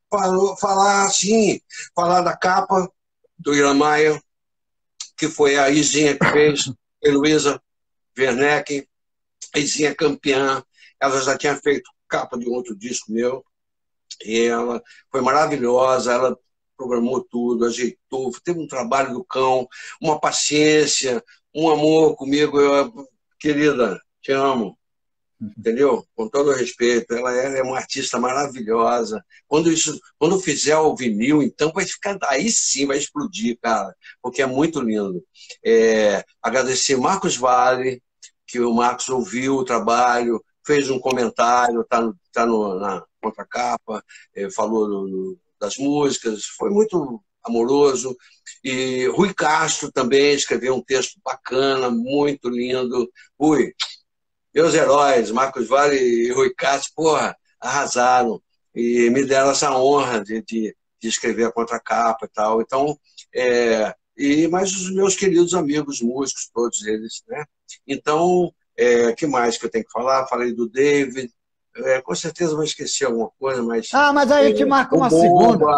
Falar da capa do Ira Maia, que foi a Izinha que fez, Heloísa Werneck, a Izinha campeã, ela já tinha feito capa de um outro disco meu, e ela foi maravilhosa, ela programou tudo, ajeitou, teve um trabalho do cão, uma paciência, um amor comigo. Querida, te amo, entendeu? Com todo o respeito, ela é uma artista maravilhosa. Quando fizer o vinil, então vai ficar, aí sim vai explodir, cara, porque é muito lindo. Agradecer Marcos Valle, que o Marcos ouviu o trabalho, fez um comentário, tá na contracapa, falou das músicas, foi muito amoroso. E Rui Castro também escreveu um texto bacana, muito lindo. Rui, meus heróis, Marcos Valle e Rui Castro, porra, arrasaram e me deram essa honra de escrever a contracapa e tal. Então, mas os meus queridos amigos músicos, todos eles, né? Então, que mais que eu tenho que falar? Falei do David, com certeza vou esquecer alguma coisa, mas... mas aí a gente marca uma segunda.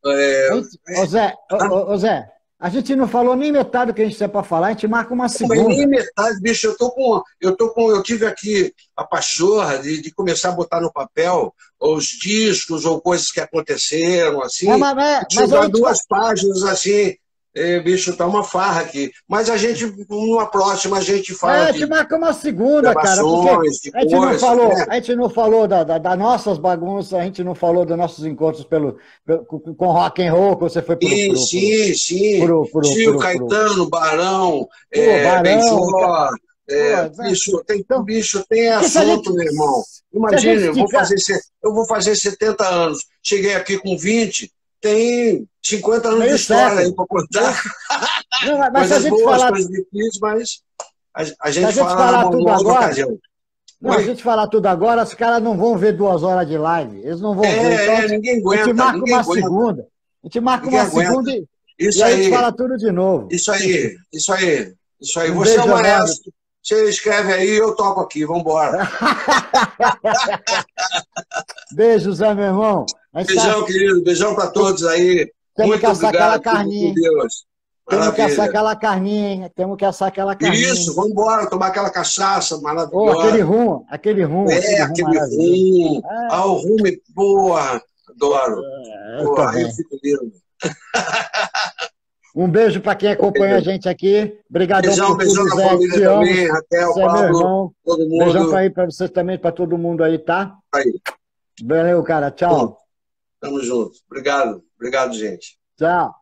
Zé, a gente não falou nem metade do que a gente tem para falar, a gente marca uma segunda. Nem metade, bicho, eu tive aqui a pachorra de começar a botar no papel os discos ou coisas que aconteceram, assim, tirar 2 páginas, assim... bicho, tá uma farra aqui. Mas a gente, numa próxima, a gente fala. A gente marca uma segunda, cara. Porque a gente não falou das nossas bagunças, a gente não falou dos nossos encontros com rock and roll, que você foi sim. Tio Caetano, Barão, Barão. Bicho, tem assunto, meu irmão. Imagina, eu vou fazer 70 anos. Cheguei aqui com 20. Tem 50 anos de história aí para contar. Mas coisas boas, coisas difíceis, mas a gente fala numa outra ocasião. Não, a gente falar tudo agora, os caras não vão ver 2 horas de live. Eles não vão ver. Então, ninguém aguenta. A gente marca uma segunda. A gente marca uma segunda e a gente fala tudo de novo. Isso aí. Você é o maestro. Você escreve aí, eu toco aqui. Vamos embora. Beijo, Zé, meu irmão. Beijão, querido. Beijão para todos aí. Temos Muito que assar obrigado. aquela carninha. Deus. Temos que assar aquela carninha, hein? Temos que assar aquela carninha. Isso, vamos embora, tomar aquela cachaça maravilhosa. Oh, aquele rum. Aquele rum rum. Ah, o rum, porra, adoro. Porra, eu fico lindo. Um beijo para quem acompanha a gente aqui. Obrigadão por tudo, Zé. Te amo. Também, Raquel, Zé, meu irmão. Todo mundo. Beijão aí para vocês também, para todo mundo aí, tá? Aí. Valeu, cara. Tchau. Tamo junto. Obrigado. Obrigado, gente. Tchau.